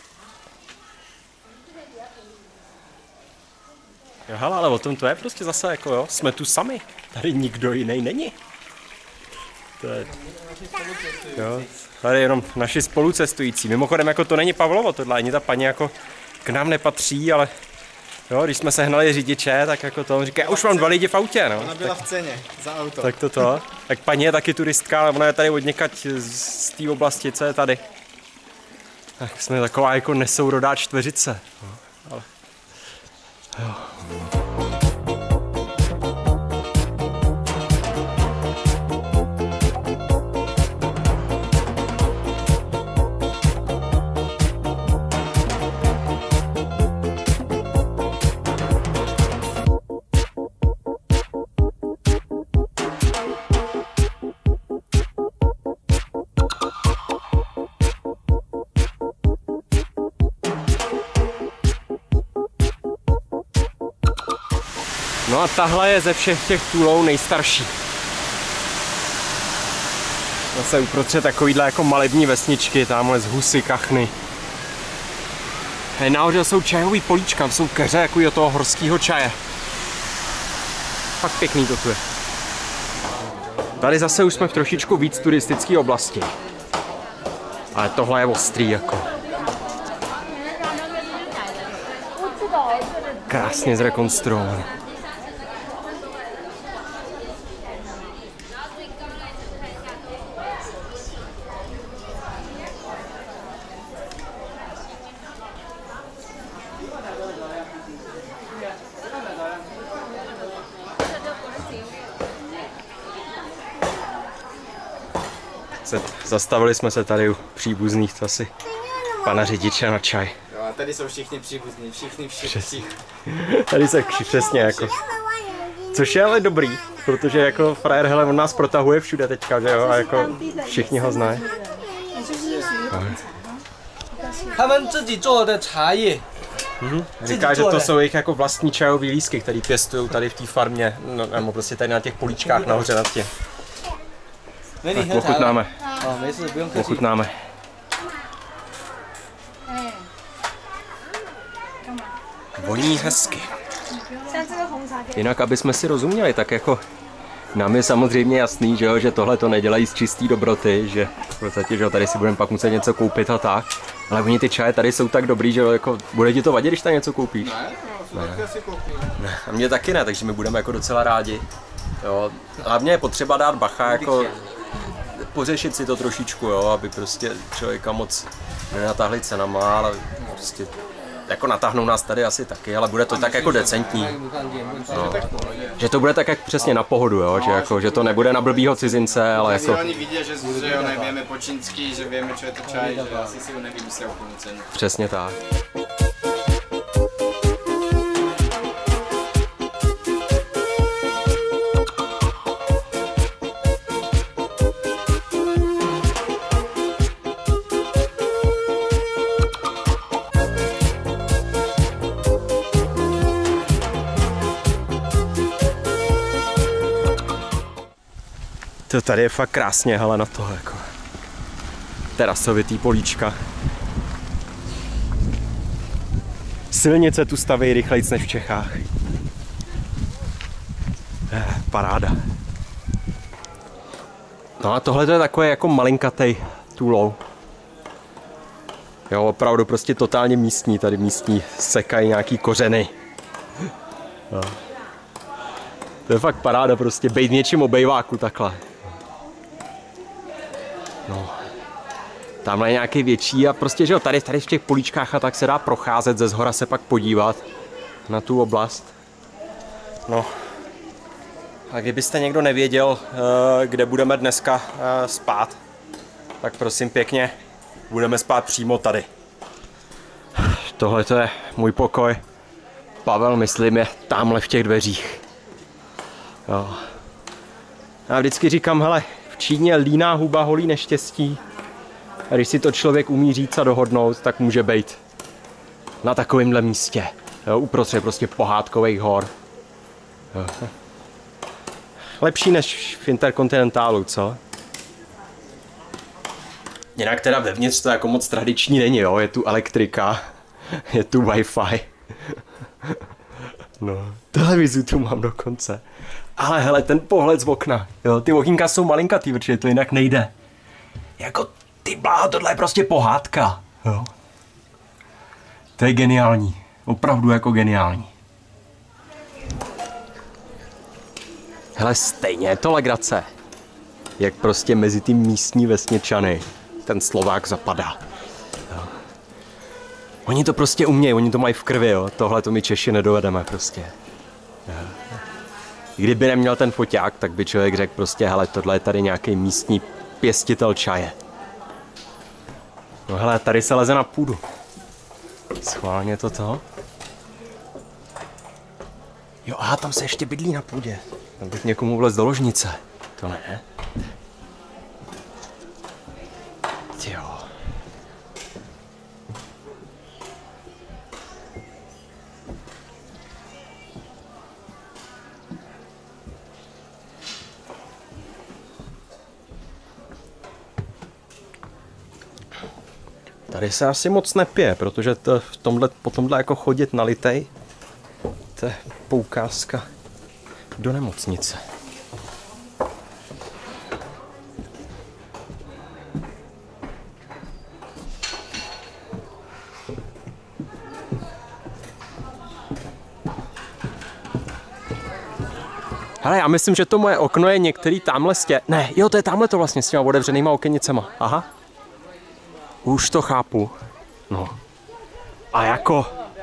[SPEAKER 1] Jo, hele, ale o tom to je prostě zase jako jo, jsme tu sami, tady nikdo jiný není. To je, jo, tady jenom naši spolucestující, mimochodem jako to není Pavlovo tohle, ani ta paní jako k nám nepatří, ale jo, když jsme sehnali řidiče, tak jako to on říká, já už mám dva lidi v autě, no.
[SPEAKER 3] Ona byla
[SPEAKER 1] tak,
[SPEAKER 3] v ceně za auto.
[SPEAKER 1] tak to to, tak paní je taky turistka, ale ona je tady odněkať z té oblasti, co je tady. Tak jsme taková jako nesourodá čtveřice, no, ale jo. No a tahle je ze všech těch Toulou nejstarší. Zase uprostřed takovýhle jako malební vesničky, tamhle z Husy, Kachny. Nahoře jsou čajový políčka, jsou keře jako do toho horského čaje. Fakt pěkný to tu je. Tady zase už jsme v trošičku víc turistické oblasti. Ale tohle je ostrý jako. Krásně zrekonstruovaný. Zastavili jsme se tady u příbuzných asi pana řidiče na čaj.
[SPEAKER 3] Jo, a tady jsou všichni příbuzní, všichni, všichni. všichni.
[SPEAKER 1] Tady se přesně jako. Což je ale dobrý, protože jako frajer hele, on nás protahuje všude teďka, že jo, a jako všichni ho znají. Mhm. Říká, že to jsou jejich jako vlastní čajový lístky, který pěstují tady v té farmě, no, nebo prostě tady na těch políčkách nahoře nad tím. Tak ochutnáme. Ochutnáme. Voní hezky. Jinak, aby jsme si rozuměli, tak jako nám je samozřejmě jasný, že, jo, že tohle to nedělají z čistý dobroty, že v podstatě, že tady si budeme pak muset něco koupit a tak. Ale oni ty čaje tady jsou tak dobrý, že jako bude ti to vadit, když tam něco koupíš?
[SPEAKER 3] Ne, no, ne. Taky asi koupím.
[SPEAKER 1] Ne, a mě taky ne, takže my budeme jako docela rádi. Jo, hlavně je potřeba dát bacha, jako pořešit si to trošičku, jo, aby prostě člověka moc nenatáhli cenama, ale prostě jako natáhnou nás tady asi taky, ale bude to tak jako decentní. No. Že to bude tak jak přesně na pohodu, jo, že, jako, že to nebude na blbýho cizince, ale jako...
[SPEAKER 3] Oni vidí, že, že jo, nevieme po čínsky, že vieme, čo je to čaj, že asi si ho nevymyslia úplnú cenu.
[SPEAKER 1] Přesně tak. To tady je fakt krásně, hele na to, jako terasovitý políčka. Silnice tu staví rychlejc než v Čechách. Eh, paráda. No a tohle to je takové jako malinkatej Toulou. Jo, opravdu prostě totálně místní, tady místní sekají nějaký kořeny. No. To je fakt paráda prostě, bejt něčím obejváku takhle. No. Tamhle je nějaký větší a prostě, že jo, tady, tady v těch políčkách a tak se dá procházet, ze zhora se pak podívat na tu oblast. No. A kdybyste někdo nevěděl, kde budeme dneska spát, tak prosím pěkně, budeme spát přímo tady. Tohle to je můj pokoj. Pavel, myslím, je tamhle v těch dveřích. Jo. Já vždycky říkám, hele, v Číně líná huba holí neštěstí. A když si to člověk umí říct a dohodnout, tak může být na takovémhle místě. Jo, uprostřed prostě pohádkových hor. Jo. Lepší než v Interkontinentálu, co? Jinak teda vevnitř to jako moc tradiční není, jo? Je tu elektrika, je tu Wi-Fi. No, televizi tu mám dokonce. Ale hele, ten pohled z okna, jo? Ty okýnka jsou malinkatý, protože to jinak nejde. Jako ty bláho, tohle je prostě pohádka, jo? To je geniální, opravdu jako geniální. Hele, stejně je to legrace. Jak prostě mezi ty místní vesničany ten Slovák zapadá. Jo. Oni to prostě umějí, oni to mají v krvi, jo. Tohle to my Češi nedovedeme prostě. Jo. Kdyby neměl ten foťák, tak by člověk řekl prostě, hele, tohle je tady nějaký místní pěstitel čaje. No hele, tady se leze na půdu. Schválně to to. Jo, a tam se ještě bydlí na půdě. Tam bych někomu vlez do ložnice. To ne. Jo. Tady se asi moc nepije, protože to v tomhle, po tomhle jako chodit na litej, to je poukázka do nemocnice. Hele, já myslím, že to moje okno je některý tamhle stě... Ne, jo, to je tamhle to vlastně s těma otevřenýma okenicema. Aha. Už to chápu. No. A jako...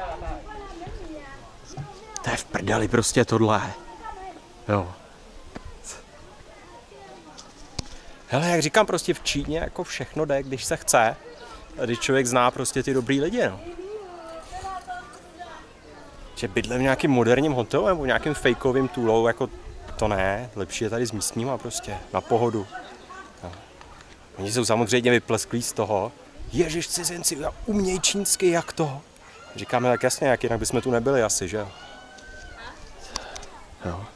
[SPEAKER 1] To je v prdeli prostě tohle. Jo. Hele, jak říkám, prostě v Číně jako všechno jde, když se chce. A když člověk zná prostě ty dobrý lidi, no. Že bydlem v nějakým moderním hotelu nebo v nějakým fejkovým tulou, jako to ne. Lepší je tady s místníma prostě, na pohodu. No. Oni jsou samozřejmě vyplesklí z toho. Ježiš, cizinci, uměj čínsky, jak to? Říkáme tak jasně, jak jinak bychom tu nebyli asi, že jo? Jo.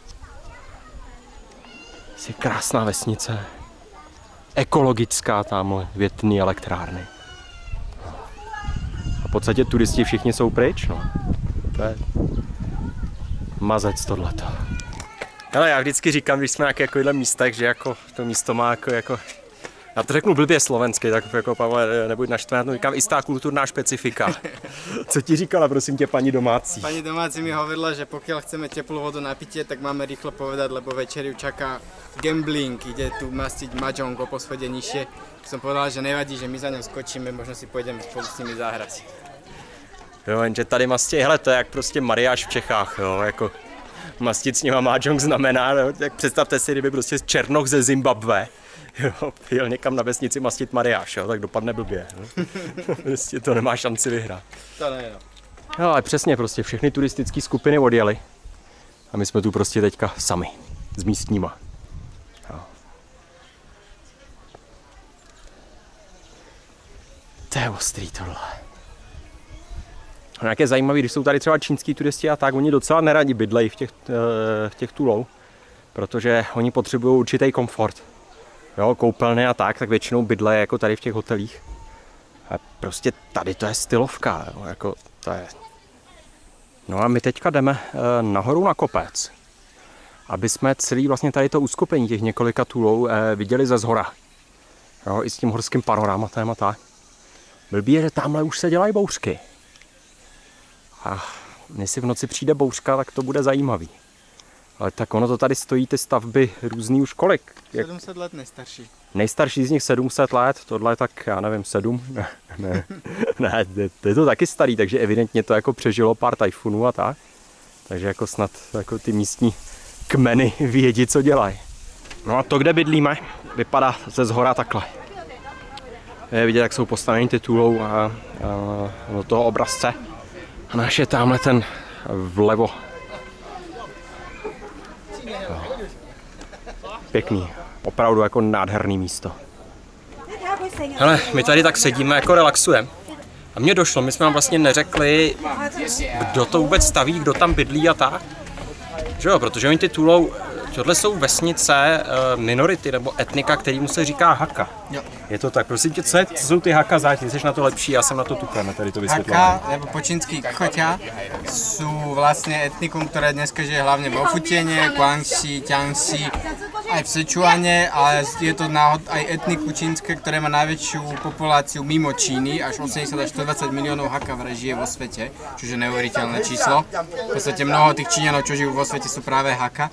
[SPEAKER 1] Je krásná vesnice. Ekologická tamhle, větrný elektrárny. A v podstatě turisti všichni jsou pryč, no. To je mazec tohleto. Ale já vždycky říkám, když jsme na takovýchhle místech, že jako to místo má jako, jako já to řeknu blbě slovensky, tak jako Pavle, nebuď naštvaný, to říkám istá kulturná špecifika. Co ti říkala, prosím tě, paní domácí?
[SPEAKER 3] Pani domácí mi hovorila, že pokiaľ chceme teplú vodu na pitie, tak máme rýchlo povedať, lebo večer ju čaká gambling, ide tu mastiť mahjong o poschodie nižšie. Som povedal, že nevadí, že my za ňou skočíme, možno si pôjdeme spolu s nimi zahrať.
[SPEAKER 1] Jo, jenže tady mastí, hele, to je jak prostě mariáš v Čechách, jo, jako mastit s nima mahjong znamená, no, tak představte si, kdyby prostě Černoch ze Zimbabwe, jo, jel někam na vesnici mastit mariáš, jo, tak dopadne blbě, no. Prostě to nemá šanci vyhrát.
[SPEAKER 3] To ne, no.
[SPEAKER 1] No, ale přesně, prostě všechny turistické skupiny odjeli a my jsme tu prostě teďka sami, s místníma. Jo. To je ostrý tohle. No, jak je zajímavý, když jsou tady třeba čínský turisti a tak, oni docela neradi bydlejí v těch, v těch tulou, protože oni potřebují určitý komfort. Jo, koupelny a tak, tak většinou bydlejí jako tady v těch hotelích. A prostě tady to je stylovka, jo, jako to je. No a my teďka jdeme nahoru na kopec, aby jsme celý vlastně tady to uskupení těch několika tulou viděli ze zhora. Jo, i s tím horským panorámatem a tak. Blbý je, že tamhle už se dělají bouřky. A jestli v noci přijde bouřka, tak to bude zajímavý. Ale tak ono to tady stojí, ty stavby různý už kolik? Jak...
[SPEAKER 3] sedm set let nejstarší.
[SPEAKER 1] Nejstarší z nich sedm set let, tohle je tak, já nevím, sedm? Ne, ne, ne, to je to taky starý, takže evidentně to jako přežilo pár tajfunů a tak. Takže jako snad jako ty místní kmeny vědí, co dělají. No a to, kde bydlíme, vypadá ze zhora takhle. Je vidět, jak jsou postaveni titulou a, a do toho obrazce. A náš je tamhle ten vlevo. No. Pěkný, opravdu jako nádherný místo. Hele, my tady tak sedíme, jako relaxujeme. A mně došlo, my jsme vám vlastně neřekli, kdo to vůbec staví, kdo tam bydlí a tak. Že jo, protože oni ty Tulou, tohle jsou vesnice minority nebo etnika, kterýmu se říká Haka. Jo. Je to tak, prosím tě, co, je, co jsou ty Haka zač? Ty jsi na to lepší, já jsem na to tupen, tady to vysvětlám.
[SPEAKER 3] Haka, nebo po čínsky Choťa, sú vlastne etnikum, ktoré dneska žije hlavne vo Fujiene, Guangxi, Jiangxi, aj v Sičuane, ale je to náhod aj etniku čínske, ktoré má najväčšiu populáciu mimo Číny, až osemdesiat až stodvadsať miliónov Haka žije vo svete, čiže neuveriteľné číslo. V podstate mnoho tých Číňanov, čo žijú vo svete, sú práve Haka.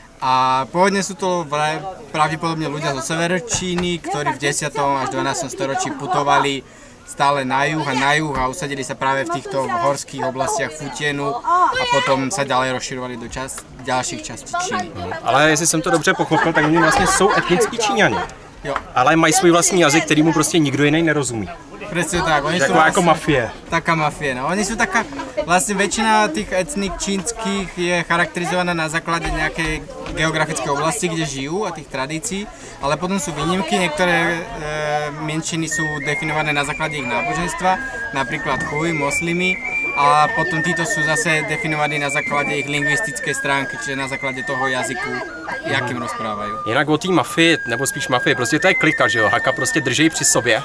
[SPEAKER 3] A pôvodne sú to pravdepodobne ľudia zo severu Číny, ktorí v desiatom až dvanástom storočí putovali stále na juh a na juh a usadili sa práve v týchto horských oblastiach Fujienu a potom sa ďalej rozširovali do čas, ďalších častí Číny.
[SPEAKER 1] Ale jestli jsem to dobře pochopil, tak oni vlastně jsou etnickí Číňani.
[SPEAKER 3] Jo.
[SPEAKER 1] Ale mají svůj vlastní jazyk, kterýmu prostě nikdo jiný nerozumí.
[SPEAKER 3] Presne tak, oni sú
[SPEAKER 1] vlastne, ako mafie.
[SPEAKER 3] Taká mafie, no. Oni sú taká, vlastne väčšina tých etnik čínskych je charakterizovaná na základe nejakej geografickej oblasti, kde žijú a tých tradícií, ale potom sú výnimky, niektoré e, menšiny sú definované na základe ich náboženstva, napríklad chuj, moslimy, a potom títo sú zase definovaní na základe ich lingvistické stránky, čiže na základe toho jazyku, jakým rozprávajú.
[SPEAKER 1] Jinak o té mafii, nebo spíš mafii, prostě to je klika, že jo, Haka prostě drží při sobě.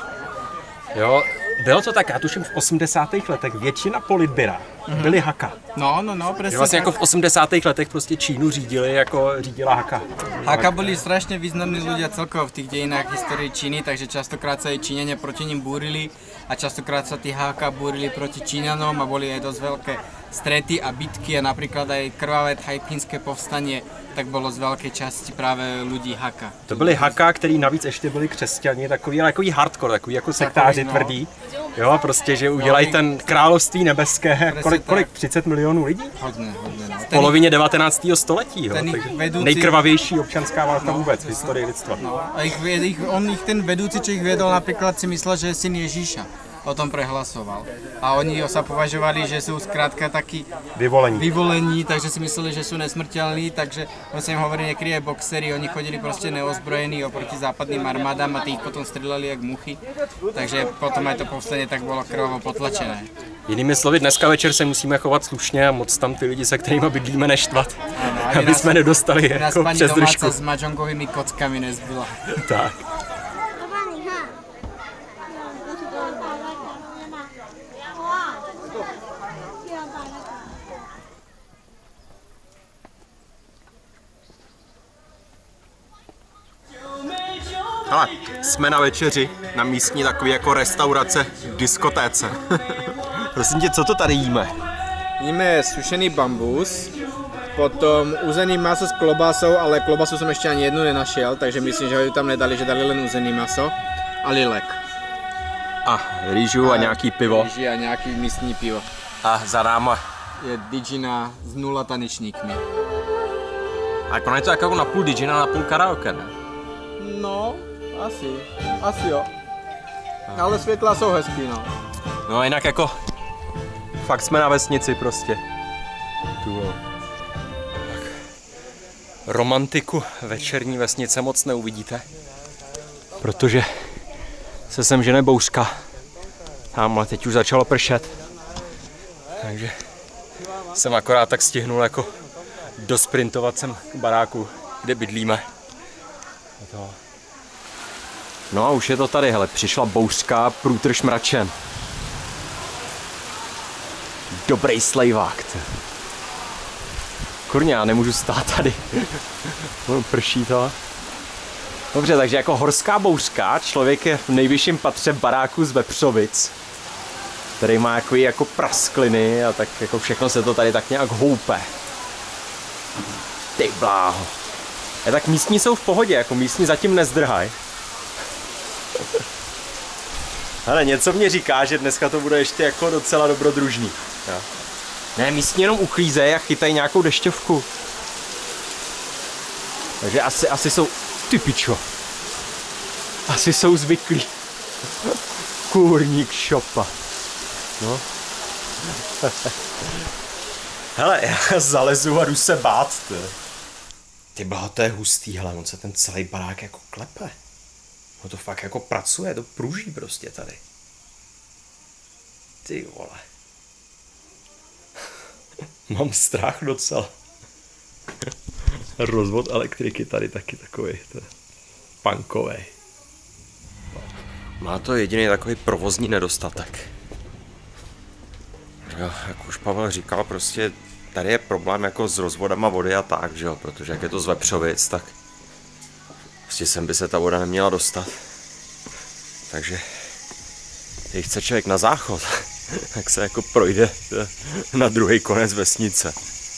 [SPEAKER 1] Jo, bylo to tak, já tuším v osmdesátých letech většina politbyra mm-hmm. byly Haka.
[SPEAKER 3] No, no, no, presne.
[SPEAKER 1] Vlastně jako v osmdesátých letech prostě Čínu řídili, jako řídila Haka.
[SPEAKER 3] Haka boli strašne významní ľudia celkovo v tých dejinách histórii Číny, takže častokrát sa aj Číňania proti nim búrili a častokrát sa tí Haka búrili proti Číňanom a boli aj dosť veľké strety a bitky a napríklad aj krvavé Taipingské povstanie tak bylo z velké části právě lidí Haka.
[SPEAKER 1] To byli Haka, který navíc ještě byli křesťani, takový, takový hardcore, takový jako sektáři no. tvrdí. Jo, prostě, že udělají ten království nebeské, kolik, kolik, třicet milionů lidí?
[SPEAKER 3] Hodně, hodně, no.
[SPEAKER 1] V polovině devatenáctého století, jo,
[SPEAKER 3] vedoucí...
[SPEAKER 1] nejkrvavější občanská válka
[SPEAKER 3] no,
[SPEAKER 1] vůbec v historii lidstva.
[SPEAKER 3] No, a ich, ich, on ich ten vedoucí, čo ich viedol, napríklad si myslel, že je syn Ježíša. O tom prehlasoval. A oni sa považovali, že sú skrátka takí
[SPEAKER 1] vyvolení.
[SPEAKER 3] vyvolení, takže si mysleli, že sú nesmrteľní, takže on sa im hovorí niekedy aj boxeri, oni chodili proste neozbrojení oproti západným armádám a tí ich potom strelali jak muchy, takže potom aj to povstanie tak bolo krvavo potlačené.
[SPEAKER 1] Jinými slovy, dneska večer se musíme chovat slušně a moc tam ty lidi, se kterými bydlíme, neštvat, ano, aby, aby jsme nedostali jako přes držku.
[SPEAKER 3] Nás s mahjongovými kockami nezbyla.
[SPEAKER 1] Tak. Hele, jsme na večeři, na místní takový jako restaurace, diskotéce. Prosím tě, co to tady jíme?
[SPEAKER 3] Jíme sušený bambus, potom uzený maso s klobásou, ale klobasu jsem ještě ani jednu nenašel, takže myslím, že ho tam nedali, že dali len uzený maso a lilek.
[SPEAKER 1] A rýžu a, a nějaký pivo.
[SPEAKER 3] Rýži a nějaký místní pivo.
[SPEAKER 1] A za náma
[SPEAKER 3] je didžina s nula tanečníkmi.
[SPEAKER 1] A jako je to jako na půl didžina, na půl karaoke, ne?
[SPEAKER 3] No, asi, asi jo. Ale světla jsou hezký, no.
[SPEAKER 1] No jinak jako, fakt jsme na vesnici prostě. Tu, romantiku večerní vesnice moc neuvidíte, protože se sem žene bouřka. Tamhle teď už začalo pršet, takže jsem akorát tak stihnul jako dosprintovat sem k baráku, kde bydlíme. No a už je to tady, hele, přišla bouřka, průtrž mračen. Dobrý slejvák. Kurně, já nemůžu stát tady. Prší to. Dobře, takže jako horská bouřka, člověk je v nejvyšším patře baráku z Vepřovic, který má jako, jako praskliny a tak jako všechno se to tady tak nějak houpe. Ty bláho. A tak místní jsou v pohodě, jako místní zatím nezdrhaj. Ale něco mě říká, že dneska to bude ještě jako docela dobrodružný. Jo. Ne, místní jenom uklízejí a chytají nějakou dešťovku. Takže asi, asi jsou... Ty pičo. Asi jsou zvyklí. Kůrník šopa. No. Hele, já zalezu a jdu se bát, ty. Ty bláho, to je hustý, hele, on se ten celý barák jako klepe. No to fakt jako pracuje, to pruží prostě tady. Ty vole. Mám strach docela. Rozvod elektriky tady taky takový, to je punkovej. Má to jediný takový provozní nedostatek. Jo, jak už Pavel říkal, prostě tady je problém jako s rozvodama vody a tak, že jo, protože jak je to z Vepřovic, tak prostě sem by se ta voda neměla dostat. Takže když chce člověk na záchod, tak se jako projde na druhý konec vesnice.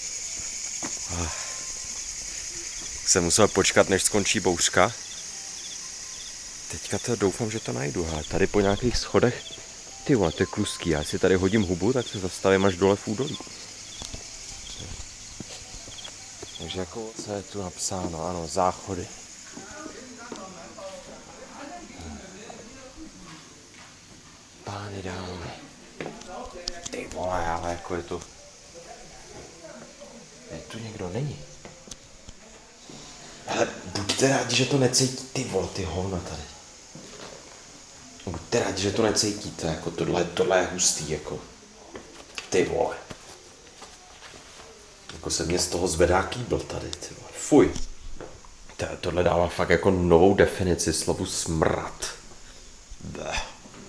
[SPEAKER 1] Jsem musel počkat, než skončí bouřka. Teďka to doufám, že to najdu. Ale tady po nějakých schodech, ty vole, to je kluský. Já si tady hodím hubu, tak se zastavím až dole v údolí. Takže jako, co je tu napsáno? Ano, záchody. Pány dámy. Ty vole, ale jako je to... Je tu někdo není. Ale buďte rádi, že to necítí, ty vole, ty hovna tady. Buďte rádi, že to necítíte, jako tohle, tohle je hustý, jako. Ty vole. Jako se mě z toho zvedá kýbl tady, ty vole. Fuj. Tohle dává fakt jako novou definici slovu smrad. Bleh.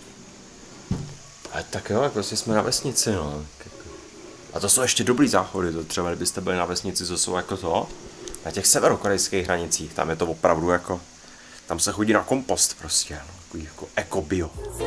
[SPEAKER 1] Ale tak jo, jako si jsme na vesnici, no. A to jsou ještě dobrý záchody, to třeba kdybyste byli na vesnici, co jsou jako to. Na těch severokorejských hranicích, tam je to opravdu jako, tam se chodí na kompost prostě, no, takový jako ekobio.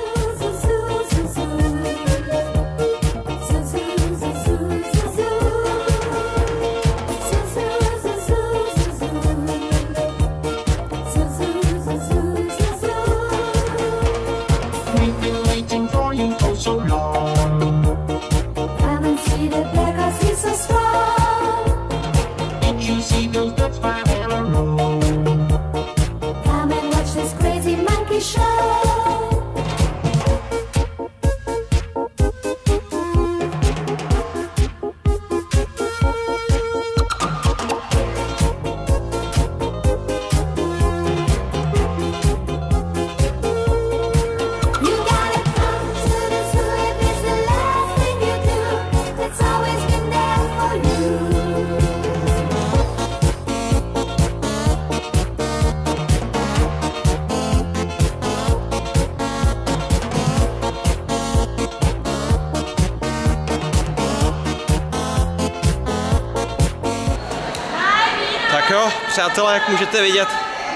[SPEAKER 1] Tak jo, přátelé, jak můžete vidět,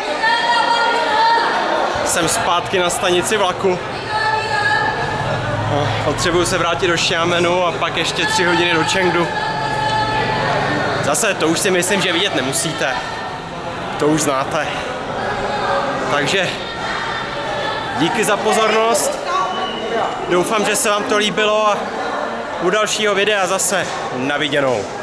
[SPEAKER 1] jsem zpátky na stanici vlaku. No, potřebuju se vrátit do Xiamenu a pak ještě tři hodiny do Chengdu. Zase, to už si myslím, že vidět nemusíte. To už znáte. Takže díky za pozornost. Doufám, že se vám to líbilo a u dalšího videa zase na viděnou.